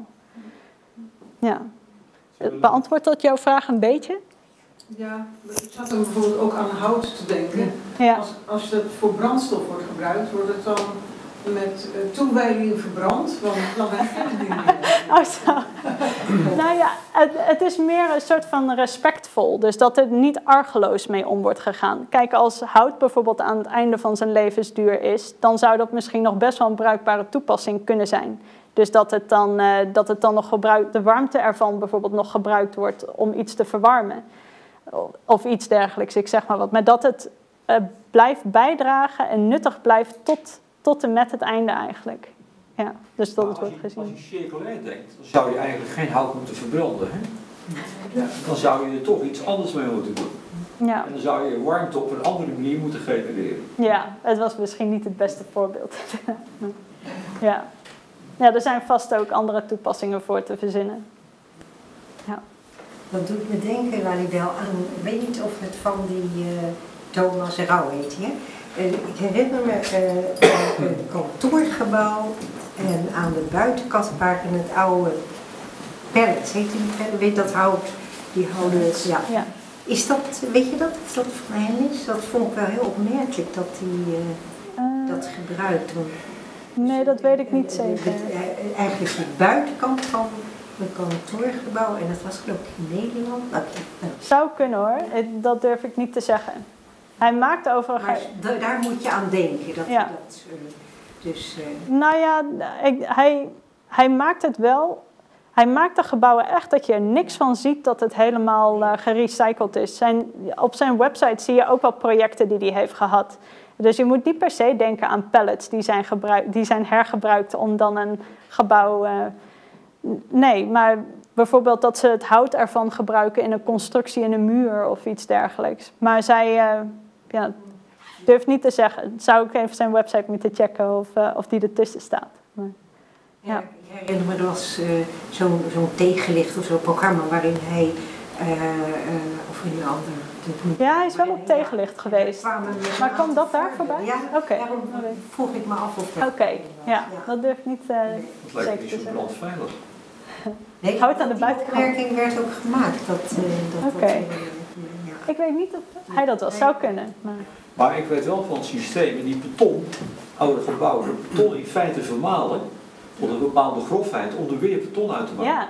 Ja. Beantwoordt dat jouw vraag een beetje? Ja, ik zat er bijvoorbeeld ook aan hout te denken. Ja. Als het voor brandstof wordt gebruikt, wordt het dan met toewijding verbrand, want dan heb je het niet meer. Oh, zo. Nou ja, het is meer een soort van respectvol. Dus dat er niet argeloos mee om wordt gegaan. Kijk, als hout bijvoorbeeld aan het einde van zijn levensduur is, dan zou dat misschien nog best wel een bruikbare toepassing kunnen zijn. Dus dat het dan nog de warmte ervan bijvoorbeeld nog gebruikt wordt om iets te verwarmen. Of iets dergelijks, ik zeg maar wat. Maar dat het blijft bijdragen en nuttig blijft tot en met het einde eigenlijk. Ja, dus dat het wordt gezien. Als je circulair denkt, dan zou je eigenlijk geen hout moeten verbranden. Hè? Ja, dan zou je er toch iets anders mee moeten doen. Ja. En dan zou je warmte op een andere manier moeten genereren. Ja, het was misschien niet het beste voorbeeld. Ja. Ja, er zijn vast ook andere toepassingen voor te verzinnen. Ja. Dat doet me denken, Laribel, aan, ik weet niet of het van die Thomas Rauw heet, hè? Ik herinner me een kantoorgebouw en aan de buitenkant waren het oude pallets, heet die pallets? Weet dat hout, die houden, ja. Ja. Is dat, weet je dat, of dat van hen is? Dat vond ik wel heel opmerkelijk dat hij dat gebruikt. Nee, dat weet ik niet zeker. Eigenlijk de buitenkant van een kantoorgebouw en dat was geloof ik in Nederland. Zou kunnen hoor, dat durf ik niet te zeggen. Hij maakt overigens... Maar daar moet je aan denken. Dat, ja. Nou ja, hij maakt het wel. Hij maakt de gebouwen echt dat je er niks van ziet dat het helemaal gerecycled is. Op zijn website zie je ook wel projecten die hij heeft gehad. Dus je moet niet per se denken aan pallets die zijn hergebruikt om dan een gebouw... nee, maar bijvoorbeeld dat ze het hout ervan gebruiken in een constructie in een muur of iets dergelijks. Maar zij... durf niet te zeggen. Zou ik even zijn website moeten checken of die ertussen staat. Maar, ja. Ik herinner me, er was zo'n tegenlicht of zo'n programma waarin hij, of een ander... Ja, hij is wel op tegenlicht geweest. Maar kwam dat daar voorbij? Ja, oké. Daarom vroeg ik me af of dat... Oké, ja, dat durf ik niet Het lijkt zeker niet te zo zeggen. brandveilig. Nee, Houd aan de buitenkant. Die opmerking werd ook gemaakt. Oké. Ja. Ik weet niet of hij dat wel zou kunnen. Maar ik weet wel van het systeem, in die beton, oude gebouwen, beton in feite vermalen tot een bepaalde grofheid om er weer beton uit te maken. Ja.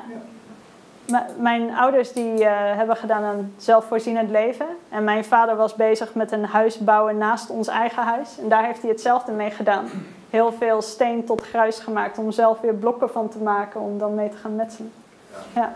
Mijn ouders die hebben gedaan aan zelfvoorzienend leven. En mijn vader was bezig met een huis bouwen naast ons eigen huis. En daar heeft hij hetzelfde mee gedaan. Heel veel steen tot gruis gemaakt om zelf weer blokken van te maken om dan mee te gaan metselen. Ja.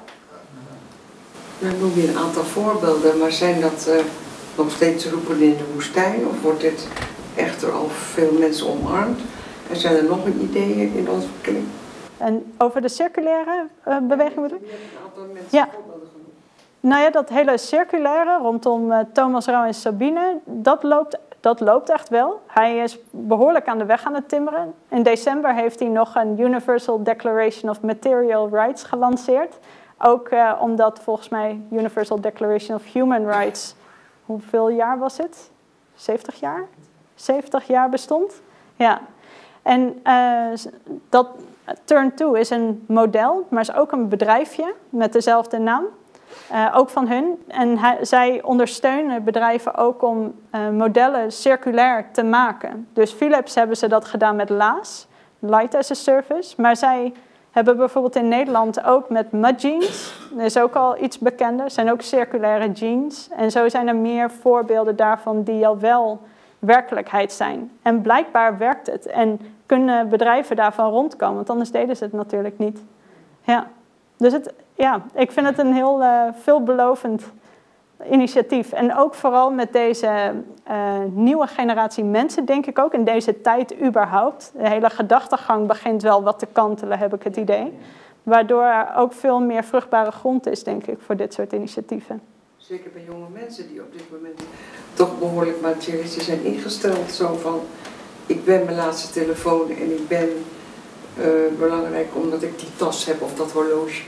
Dan noem je een aantal voorbeelden, maar zijn dat nog steeds roepen in de woestijn? Of wordt dit echt door al veel mensen omarmd? En zijn er nog ideeën in onze kring? En over de circulaire beweging bedoel je? Je hebt een aantal mensen Ja. voorbeelden genoemd. Nou ja, dat hele circulaire rondom Thomas Rauw en Sabine, dat loopt echt wel. Hij is behoorlijk aan de weg aan het timmeren. In december heeft hij nog een Universal Declaration of Material Rights gelanceerd. Ook omdat volgens mij Universal Declaration of Human Rights, hoeveel jaar was het? 70 jaar? 70 jaar bestond. Ja. En dat Turn 2 is een model, maar is ook een bedrijfje met dezelfde naam. Ook van hun. En zij ondersteunen bedrijven ook om modellen circulair te maken. Dus Philips hebben ze dat gedaan met LAS, Light as a Service. Maar zij hebben bijvoorbeeld in Nederland ook met mud jeans. Dat is ook al iets bekender. Zijn ook circulaire jeans. En zo zijn er meer voorbeelden daarvan die al wel werkelijkheid zijn. En blijkbaar werkt het. En kunnen bedrijven daarvan rondkomen. Want anders deden ze het natuurlijk niet. Ja. Dus ik vind het een heel veelbelovend initiatief. En ook vooral met deze nieuwe generatie mensen, denk ik ook, in deze tijd überhaupt. De hele gedachtegang begint wel wat te kantelen, heb ik het idee. Waardoor er ook veel meer vruchtbare grond is, denk ik, voor dit soort initiatieven. Zeker bij jonge mensen die op dit moment toch behoorlijk materialistisch zijn ingesteld. Zo van, ik ben mijn laatste telefoon en ik ben belangrijk omdat ik die tas heb of dat horloge.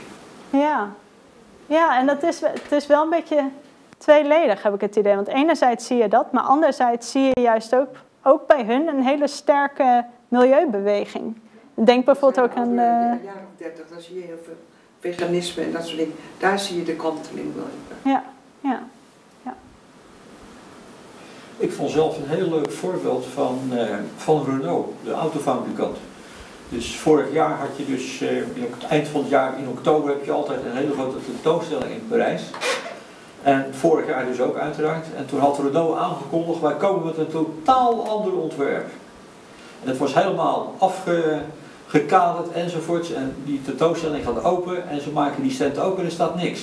Ja, en het is wel een beetje tweeledig, heb ik het idee. Want enerzijds zie je dat, maar anderzijds zie je juist ook bij hun een hele sterke milieubeweging. Denk bijvoorbeeld ook aan... Over een jaar of 30, dan zie je heel veel veganisme en dat soort dingen. Daar zie je de kanteling wel in. Ja. Ik vond zelf een heel leuk voorbeeld van Renault, de autofabrikant. Dus vorig jaar had je dus, het eind van het jaar in oktober heb je altijd een hele grote tentoonstelling in Parijs. En vorig jaar dus ook uiteraard. En toen had Renault aangekondigd, wij komen met een totaal ander ontwerp. En het was helemaal afgekaderd enzovoorts. En die tentoonstelling gaat open en ze maken die stand open en er staat niks.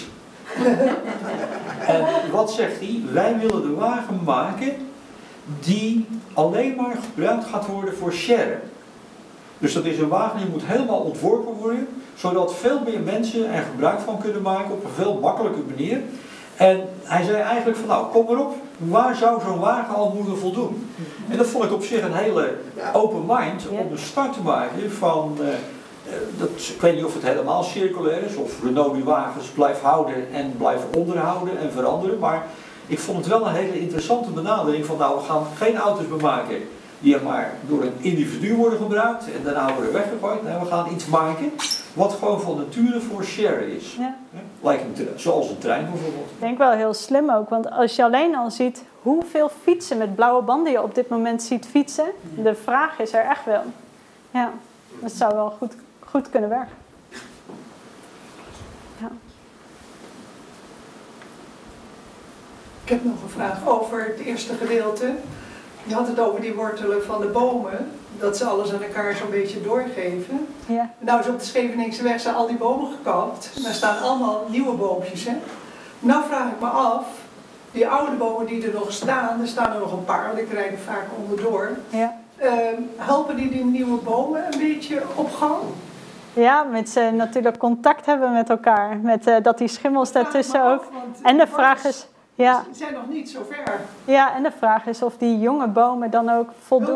En wat zegt hij? Wij willen de wagen maken die alleen maar gebruikt gaat worden voor share. Dus dat is een wagen die moet helemaal ontworpen worden, zodat veel meer mensen er gebruik van kunnen maken op een veel makkelijke manier. En hij zei eigenlijk van, nou kom maar op, waar zou zo'n wagen al moeten voldoen? En dat vond ik op zich een hele open mind om een start te maken van, ik weet niet of het helemaal circulair is, of Renault die wagens blijft houden en blijft onderhouden en veranderen, maar ik vond het wel een hele interessante benadering van, nou we gaan geen auto's meer maken die maar door een individu worden gebruikt en daarna worden weggegooid. Nee, we gaan iets maken wat gewoon van nature voor share is. Ja. Zoals een trein bijvoorbeeld. Ik denk wel heel slim ook, want als je alleen al ziet hoeveel fietsen met blauwe banden je op dit moment ziet fietsen, de vraag is er echt wel. Ja, dat zou wel goed kunnen werken. Ja. Ik heb nog een vraag over het eerste gedeelte. Je had het over die wortelen van de bomen, dat ze alles aan elkaar zo'n beetje doorgeven. Ja. Nou is op de Scheveningse weg zijn al die bomen gekapt. En daar staan allemaal nieuwe boompjes. Hè? Nou vraag ik me af, die oude bomen die er nog staan, er staan er nog een paar, want ik rijd er vaak onderdoor. Ja. Helpen die nieuwe bomen een beetje op gang? Ja, met ze natuurlijk contact hebben met elkaar. Met dat die schimmels daartussen ook. En de vraag is, Ja. Dus die zijn nog niet zo ver. Ja, en de vraag is of die jonge bomen dan ook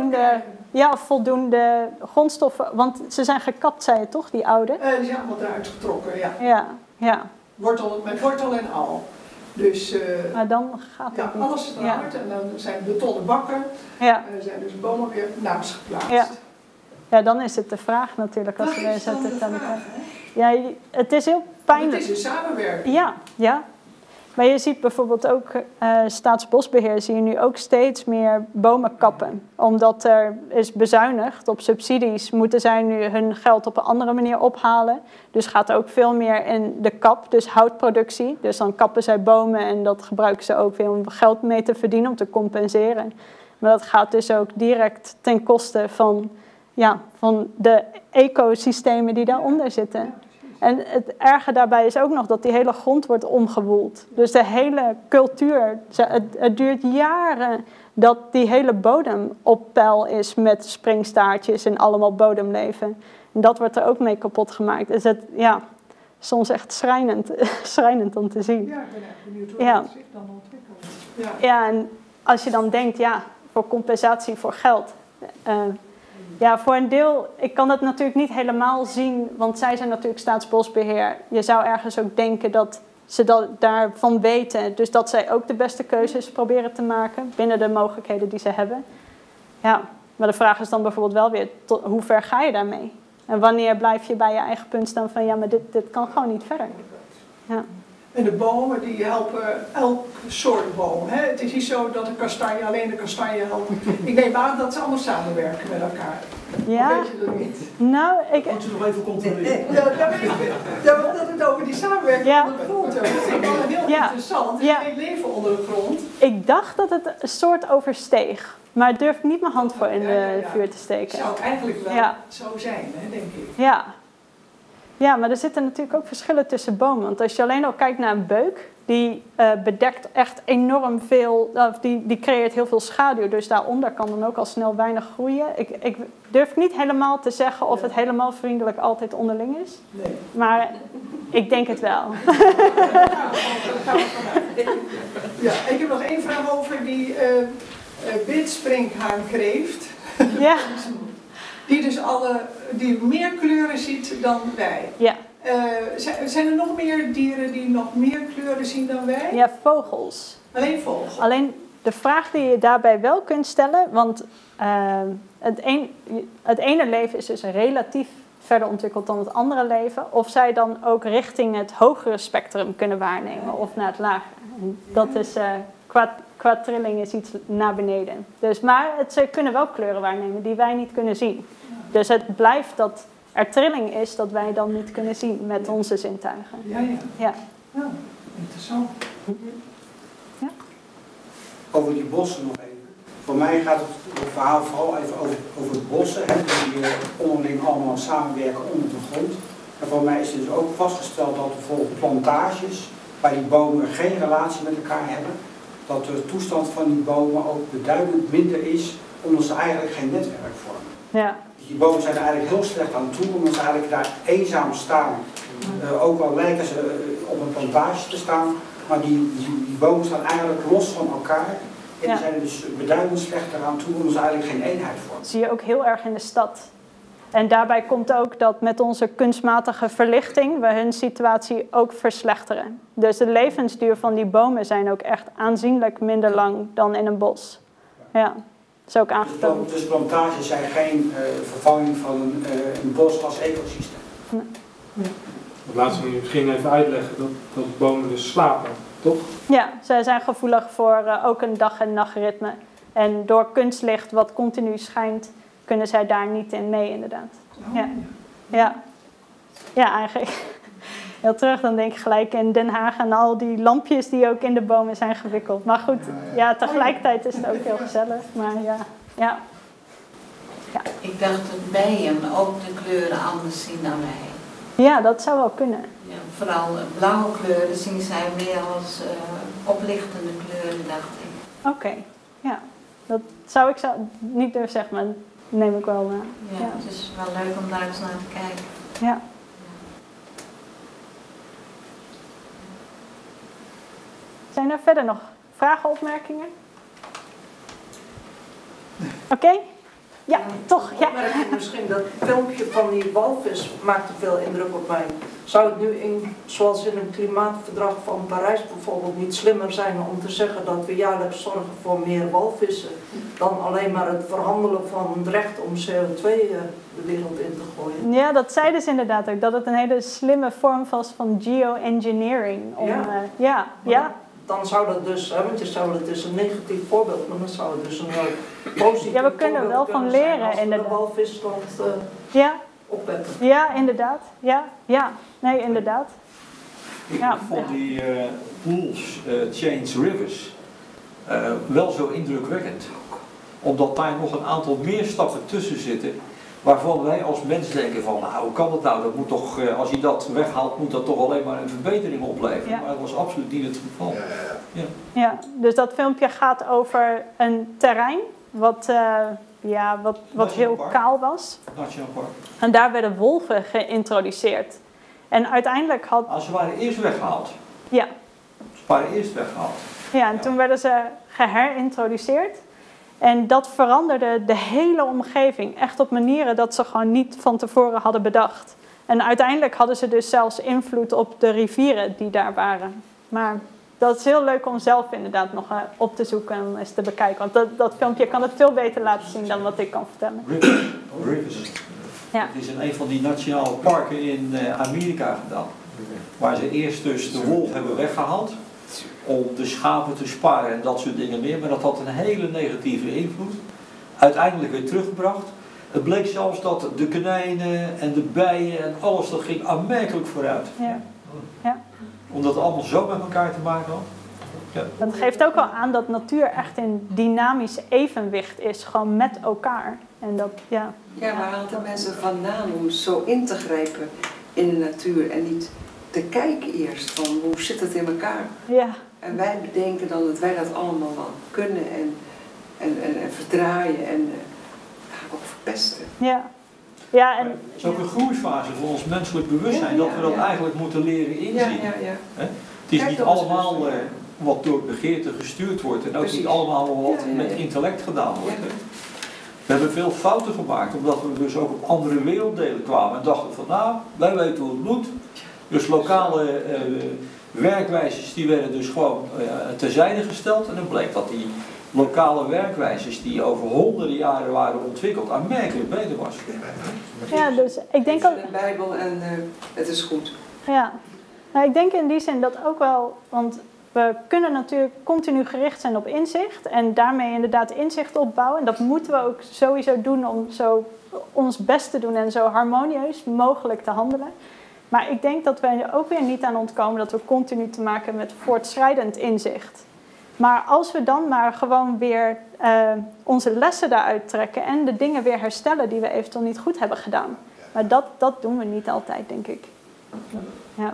voldoende grondstoffen... Want ze zijn gekapt, zei je toch, die oude? Die zijn allemaal eruit getrokken, ja. Ja. Met wortel en al. Dus Maar dan gaat het niet. alles eruit en dan zijn betonnen bakken. Ja. Zijn dus bomen weer naast geplaatst. Ja, dan is het de vraag natuurlijk als we Ja, het is heel pijnlijk. Het is een samenwerking. Ja. Maar je ziet bijvoorbeeld ook, Staatsbosbeheer zie je nu ook steeds meer bomen kappen. Omdat er is bezuinigd op subsidies, moeten zij nu hun geld op een andere manier ophalen. Dus gaat ook veel meer in de kap, dus houtproductie. Dus dan kappen zij bomen en dat gebruiken ze ook weer om geld mee te verdienen, om te compenseren. Maar dat gaat dus ook direct ten koste van de ecosystemen die daaronder zitten. En het erge daarbij is ook nog dat die hele grond wordt omgewoeld. Dus de hele cultuur, het duurt jaren dat die hele bodem op peil is met springstaartjes en allemaal bodemleven. En dat wordt er ook mee kapot gemaakt. Dus het, soms echt schrijnend om te zien. Ja, ik ben echt benieuwd hoe dat zich dan ontwikkelt. Ja, en als je dan denkt, voor compensatie voor geld... voor een deel, ik kan dat natuurlijk niet helemaal zien, want zij zijn natuurlijk Staatsbosbeheer. Je zou ergens ook denken dat ze daarvan weten, dus dat zij ook de beste keuzes proberen te maken binnen de mogelijkheden die ze hebben. Ja, maar de vraag is dan bijvoorbeeld wel weer, hoe ver ga je daarmee? En wanneer blijf je bij je eigen punt staan van, maar dit kan gewoon niet verder. Ja. En de bomen die helpen elk soort boom. Hè? Het is niet zo dat alleen de kastanje helpt. Ik neem aan dat ze allemaal samenwerken met elkaar. Ja. Of weet je dat niet? Nou, Moet je nog even controleren. Ja, dat weet ik. Ja, want dat het over die samenwerking onder de grond hebben. Dat vind ik wel heel interessant. Er is geen leven onder de grond. Ik dacht dat het een soort oversteeg. Maar ik durf niet mijn hand voor in de vuur te steken. Het zou eigenlijk wel zo zijn, hè, denk ik. Ja, maar er zitten natuurlijk ook verschillen tussen bomen. Want als je alleen al kijkt naar een beuk, die bedekt echt enorm veel, die creëert heel veel schaduw. Dus daaronder kan dan ook al snel weinig groeien. Ik durf niet helemaal te zeggen of het helemaal vriendelijk altijd onderling is. Nee. Maar ik denk het wel. Ja, ik heb nog één vraag over die witsprinkhaan-kreeft. Ja. Die dus die meer kleuren ziet dan wij. Ja. Zijn er nog meer dieren die nog meer kleuren zien dan wij? Ja, vogels. Alleen vogels? Alleen de vraag die je daarbij wel kunt stellen, want het ene leven is dus relatief verder ontwikkeld dan het andere leven, of zij dan ook richting het hogere spectrum kunnen waarnemen of naar het lagere. En dat is qua trilling is iets naar beneden. Dus, maar ze kunnen wel kleuren waarnemen die wij niet kunnen zien. Dus het blijft dat er trilling is dat wij dan niet kunnen zien met onze zintuigen. Ja, interessant. Ja. Over die bossen nog even. Voor mij gaat het verhaal vooral even over de bossen, die onderling allemaal samenwerken onder de grond. En voor mij is het dus ook vastgesteld dat bijvoorbeeld plantages, waar die bomen geen relatie met elkaar hebben, dat de toestand van die bomen ook beduidend minder is, omdat ze eigenlijk geen netwerk vormen. Ja. Die bomen zijn er eigenlijk heel slecht aan toe, omdat ze eigenlijk daar eenzaam staan. Ook al lijken ze op een plantage te staan, maar die bomen staan eigenlijk los van elkaar. En die zijn er dus beduidend slechter aan toe, omdat ze eigenlijk geen eenheid vormen. Dat zie je ook heel erg in de stad. En daarbij komt ook dat met onze kunstmatige verlichting we hun situatie ook verslechteren. Dus de levensduur van die bomen zijn ook echt aanzienlijk minder lang dan in een bos. Ja, dat is ook aangetoond. Dus plantages zijn geen vervanging van een bos als ecosysteem. Nee. Laten we misschien even uitleggen dat bomen dus slapen, toch? Ja, zij zijn gevoelig voor ook een dag- en nachtritme. En door kunstlicht wat continu schijnt, kunnen zij daar niet in mee, inderdaad. Ja, eigenlijk. Heel terug, dan denk ik gelijk in Den Haag aan al die lampjes die ook in de bomen zijn gewikkeld. Maar goed, tegelijkertijd is het ook heel gezellig. Maar ja. Ik dacht dat bijen ook de kleuren anders zien dan wij. Ja, dat zou wel kunnen. Ja, vooral blauwe kleuren zien zij meer als oplichtende kleuren, dacht ik. Oké, ja. Dat zou ik niet durven zeggen, maar neem ik wel aan. Ja, het is wel leuk om daar eens naar te kijken. Ja. Zijn Zijn er verder nog vragen, opmerkingen? Oké? Ja, toch. Ja. Misschien dat filmpje van die walvis maakte veel indruk op mij. Zou het nu, zoals in het klimaatverdrag van Parijs bijvoorbeeld, niet slimmer zijn om te zeggen dat we jaarlijks zorgen voor meer walvissen dan alleen maar het verhandelen van het recht om CO2 de wereld in te gooien? Ja, dat zeiden ze inderdaad ook. Dat het een hele slimme vorm was van geoengineering. Ja. Dan zou dat dus, want je zou het dus een negatief voorbeeld, maar dan zou het dus een positief. Ja, we kunnen er wel van leren inderdaad. De walvisstand opletten. Ja, inderdaad. Ja. Nee, inderdaad. Ik vond die pools, Change Rivers, wel zo indrukwekkend. Omdat daar nog een aantal meer stappen tussen zitten, waarvan wij als mens denken van, nou, hoe kan dat nou? Dat moet toch, als je dat weghaalt, moet dat toch alleen maar een verbetering opleveren. Ja. Maar dat was absoluut niet het geval. Ja, dus dat filmpje gaat over een terrein wat heel kaal was. Nationaal Park. En daar werden wolven geïntroduceerd. En uiteindelijk ze waren eerst weggehaald. Ja. Ze waren eerst weggehaald. Ja, en toen werden ze geherintroduceerd. En dat veranderde de hele omgeving. Echt op manieren dat ze gewoon niet van tevoren hadden bedacht. En uiteindelijk hadden ze dus zelfs invloed op de rivieren die daar waren. Maar dat is heel leuk om zelf inderdaad nog op te zoeken en eens te bekijken. Want dat filmpje kan het veel beter laten zien dan wat ik kan vertellen. Rivers. Ja. Het is in een van die nationale parken in Amerika gedaan. Waar ze eerst dus de wolf hebben weggehaald. Om de schapen te sparen en dat soort dingen meer. Maar dat had een hele negatieve invloed. Uiteindelijk weer teruggebracht. Het bleek zelfs dat de konijnen en de bijen en alles, dat ging aanmerkelijk vooruit. Ja. Omdat het allemaal zo met elkaar te maken had. Ja. Dat geeft ook al aan dat natuur echt in dynamisch evenwicht is. Gewoon met elkaar. En dat, ja, waar halen de mensen vandaan om zo in te grijpen in de natuur en niet te kijken eerst van hoe zit het in elkaar? Ja. En wij bedenken dan dat wij dat allemaal wel kunnen en verdraaien en ook verpesten. Ja, en het is ook een groeifase voor ons menselijk bewustzijn, dat we dat eigenlijk moeten leren inzien. Het is niet allemaal wat door begeerte gestuurd wordt en ook niet allemaal wat met intellect gedaan wordt. We hebben veel fouten gemaakt, omdat we dus ook op andere werelddelen kwamen en dachten van nou, wij weten hoe het moet. Dus lokale werkwijzes die werden dus gewoon terzijde gesteld en dan bleek dat die lokale werkwijzes die over honderden jaren waren ontwikkeld aanmerkelijk beter was. Ja, dus ik denk ook... de Bijbel en het is goed. Ja, nou, ik denk in die zin dat ook wel, want we kunnen natuurlijk continu gericht zijn op inzicht en daarmee inderdaad inzicht opbouwen. En dat moeten we ook sowieso doen om zo ons best te doen en zo harmonieus mogelijk te handelen. Maar ik denk dat we er ook weer niet aan ontkomen dat we continu te maken hebben met voortschrijdend inzicht. Maar als we dan maar gewoon weer onze lessen daaruit trekken en de dingen weer herstellen die we eventueel niet goed hebben gedaan. Maar dat doen we niet altijd, denk ik. Ja.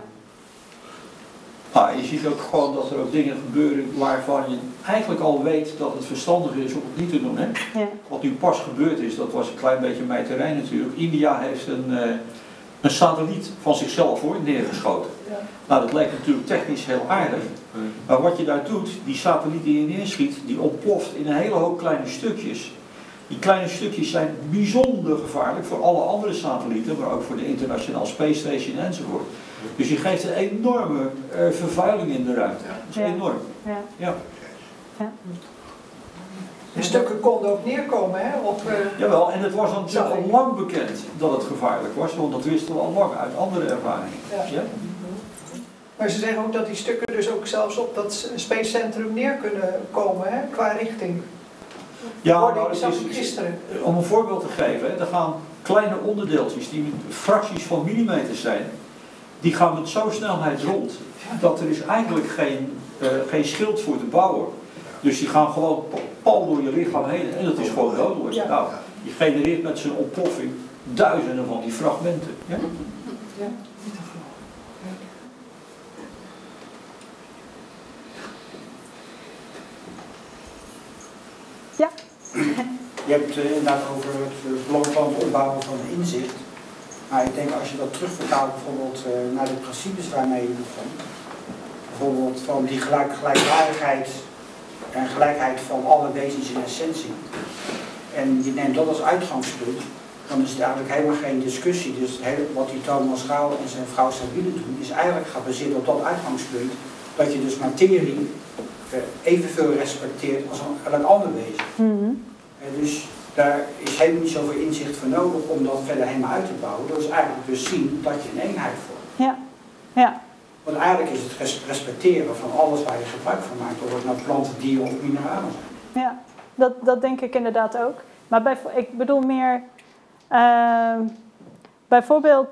Nou, je ziet ook gewoon dat er ook dingen gebeuren waarvan je eigenlijk al weet dat het verstandig is om het niet te doen. Hè? Ja. Wat nu pas gebeurd is, dat was een klein beetje mijn terrein natuurlijk. India heeft een satelliet van zichzelf neergeschoten. Ja. Nou, dat lijkt natuurlijk technisch heel aardig. Maar wat je daar doet, die satelliet die je neerschiet, die ontploft in een hele hoop kleine stukjes. Die kleine stukjes zijn bijzonder gevaarlijk voor alle andere satellieten, maar ook voor de International Space Station enzovoort. Dus je geeft een enorme vervuiling in de ruimte. Dat is enorm. Ja. De stukken konden ook neerkomen, hè? Jawel, en het was natuurlijk al lang bekend dat het gevaarlijk was, want dat wisten we al lang uit andere ervaringen. Ja? Maar ze zeggen ook dat die stukken dus ook zelfs op dat Space Centrum neer kunnen komen, hè? Qua richting. Ja, nou, om een voorbeeld te geven, hè, er gaan kleine onderdeeltjes die fracties van millimeters zijn, die gaan met zo'n snelheid rond dat er is eigenlijk geen schild voor te bouwen. Dus die gaan gewoon pal door je lichaam heen en dat is gewoon dodelijk. Ja. Nou, je genereert met zijn ontploffing duizenden van die fragmenten. Ja? Ja. Ja. Je hebt het inderdaad over het belang van het opbouwen van inzicht. Maar ik denk als je dat terugvertaalt bijvoorbeeld naar de principes waarmee je begon. bijvoorbeeld van die gelijkwaardigheid en gelijkheid van alle wezens in essentie. En je neemt dat als uitgangspunt, dan is het eigenlijk helemaal geen discussie. Dus wat die Thomas Rauw en zijn vrouw Sabine doen, is eigenlijk gebaseerd op dat uitgangspunt, dat je dus materie evenveel respecteert als elk ander wezen. Dus daar is helemaal niet zoveel inzicht voor nodig om dat verder helemaal uit te bouwen. Dat is eigenlijk dus zien dat je een eenheid vormt. Ja. Want eigenlijk is het respecteren van alles waar je gebruik van maakt, of het nou planten, dieren of mineralen zijn. Ja, dat denk ik inderdaad ook. Maar ik bedoel meer, bijvoorbeeld,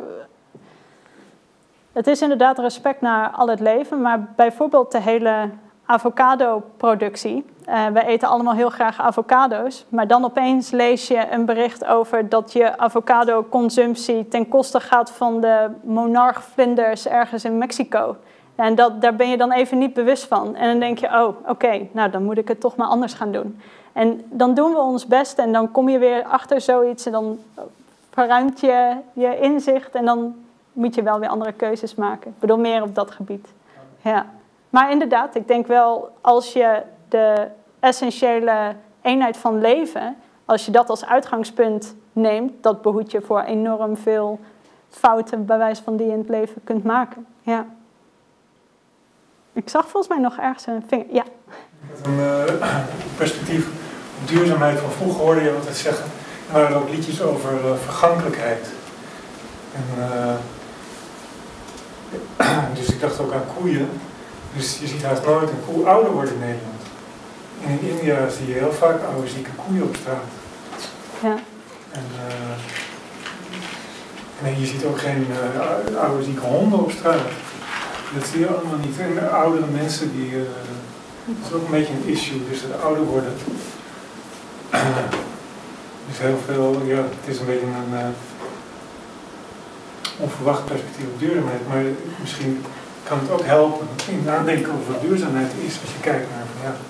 het is inderdaad respect naar al het leven, maar bijvoorbeeld de hele avocado-productie. Wij eten allemaal heel graag avocado's, maar dan opeens lees je een bericht over dat je avocado-consumptie ten koste gaat van de monarchvlinders ergens in Mexico. En daar ben je dan even niet bewust van. En dan denk je, oh, oké, nou dan moet ik het toch maar anders gaan doen. En dan doen we ons best en dan kom je weer achter zoiets en dan verruimt je je inzicht en dan moet je wel weer andere keuzes maken. Ik bedoel, meer op dat gebied. Ja. Maar inderdaad, ik denk wel, als je de essentiële eenheid van leven, als je dat als uitgangspunt neemt, dat behoedt je voor enorm veel fouten, bij wijze van die je in het leven kunt maken. Ja. Ik zag volgens mij nog ergens een vinger. Ja. Met een perspectief op duurzaamheid van vroeger hoorde je altijd zeggen, er waren ook liedjes over vergankelijkheid. Dus ik dacht ook aan koeien. Dus je ziet haast nooit een koe ouder worden in Nederland. En in India zie je heel vaak oude zieke koeien op straat. Ja. En je ziet ook geen oude zieke honden op straat. Dat zie je allemaal niet. En de oudere mensen, dat is ook een beetje een issue, dus het ouder worden. Dus heel veel, ja, het is een beetje een onverwacht perspectief op duurzaamheid, maar misschien kan het ook helpen in nadenken over wat duurzaamheid is als je kijkt naar van ja.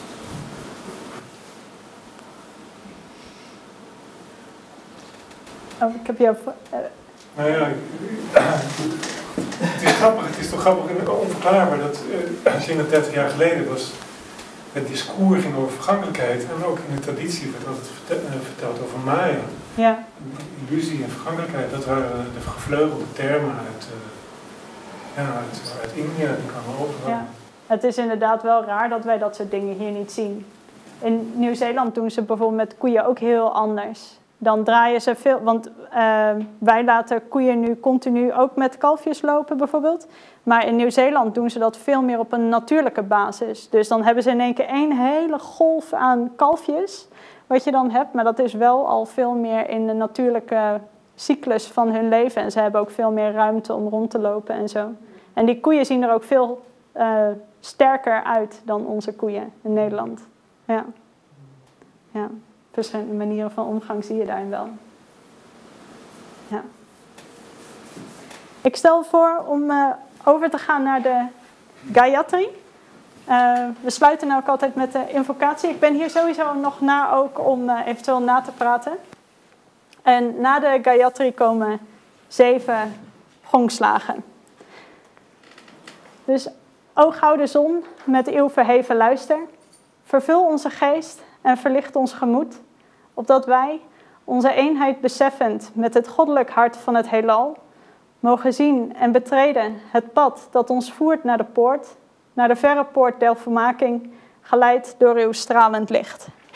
Oh, ik heb jou... Nou ja, het is grappig, het is toch grappig en onverklaarbaar dat als je 30 jaar geleden was, het discours ging over vergankelijkheid en ook in de traditie werd altijd verteld over Maya. Ja. Illusie en vergankelijkheid, dat waren de gevleugelde termen uit India, die kwamen overal. Ja. Het is inderdaad wel raar dat wij dat soort dingen hier niet zien. In Nieuw-Zeeland doen ze bijvoorbeeld met koeien ook heel anders. Dan draaien ze veel, want wij laten koeien nu continu ook met kalfjes lopen bijvoorbeeld. Maar in Nieuw-Zeeland doen ze dat veel meer op een natuurlijke basis. Dus dan hebben ze in één keer één hele golf aan kalfjes, wat je dan hebt. Maar dat is wel al veel meer in de natuurlijke cyclus van hun leven. En ze hebben ook veel meer ruimte om rond te lopen en zo. En die koeien zien er ook veel sterker uit dan onze koeien in Nederland. Ja. Ja. Verschillende manieren van omgang zie je daarin wel. Ja. Ik stel voor om over te gaan naar de Gayatri. We sluiten ook altijd met de invocatie. Ik ben hier sowieso nog na ook om eventueel na te praten. En na de Gayatri komen 7 gongslagen. Dus, o gouden zon, met uw verheven luister, vervul onze geest en verlicht ons gemoed, opdat wij, onze eenheid beseffend met het goddelijk hart van het heelal, mogen zien en betreden het pad dat ons voert naar de poort, naar de verre poort der volmaking, geleid door uw stralend licht.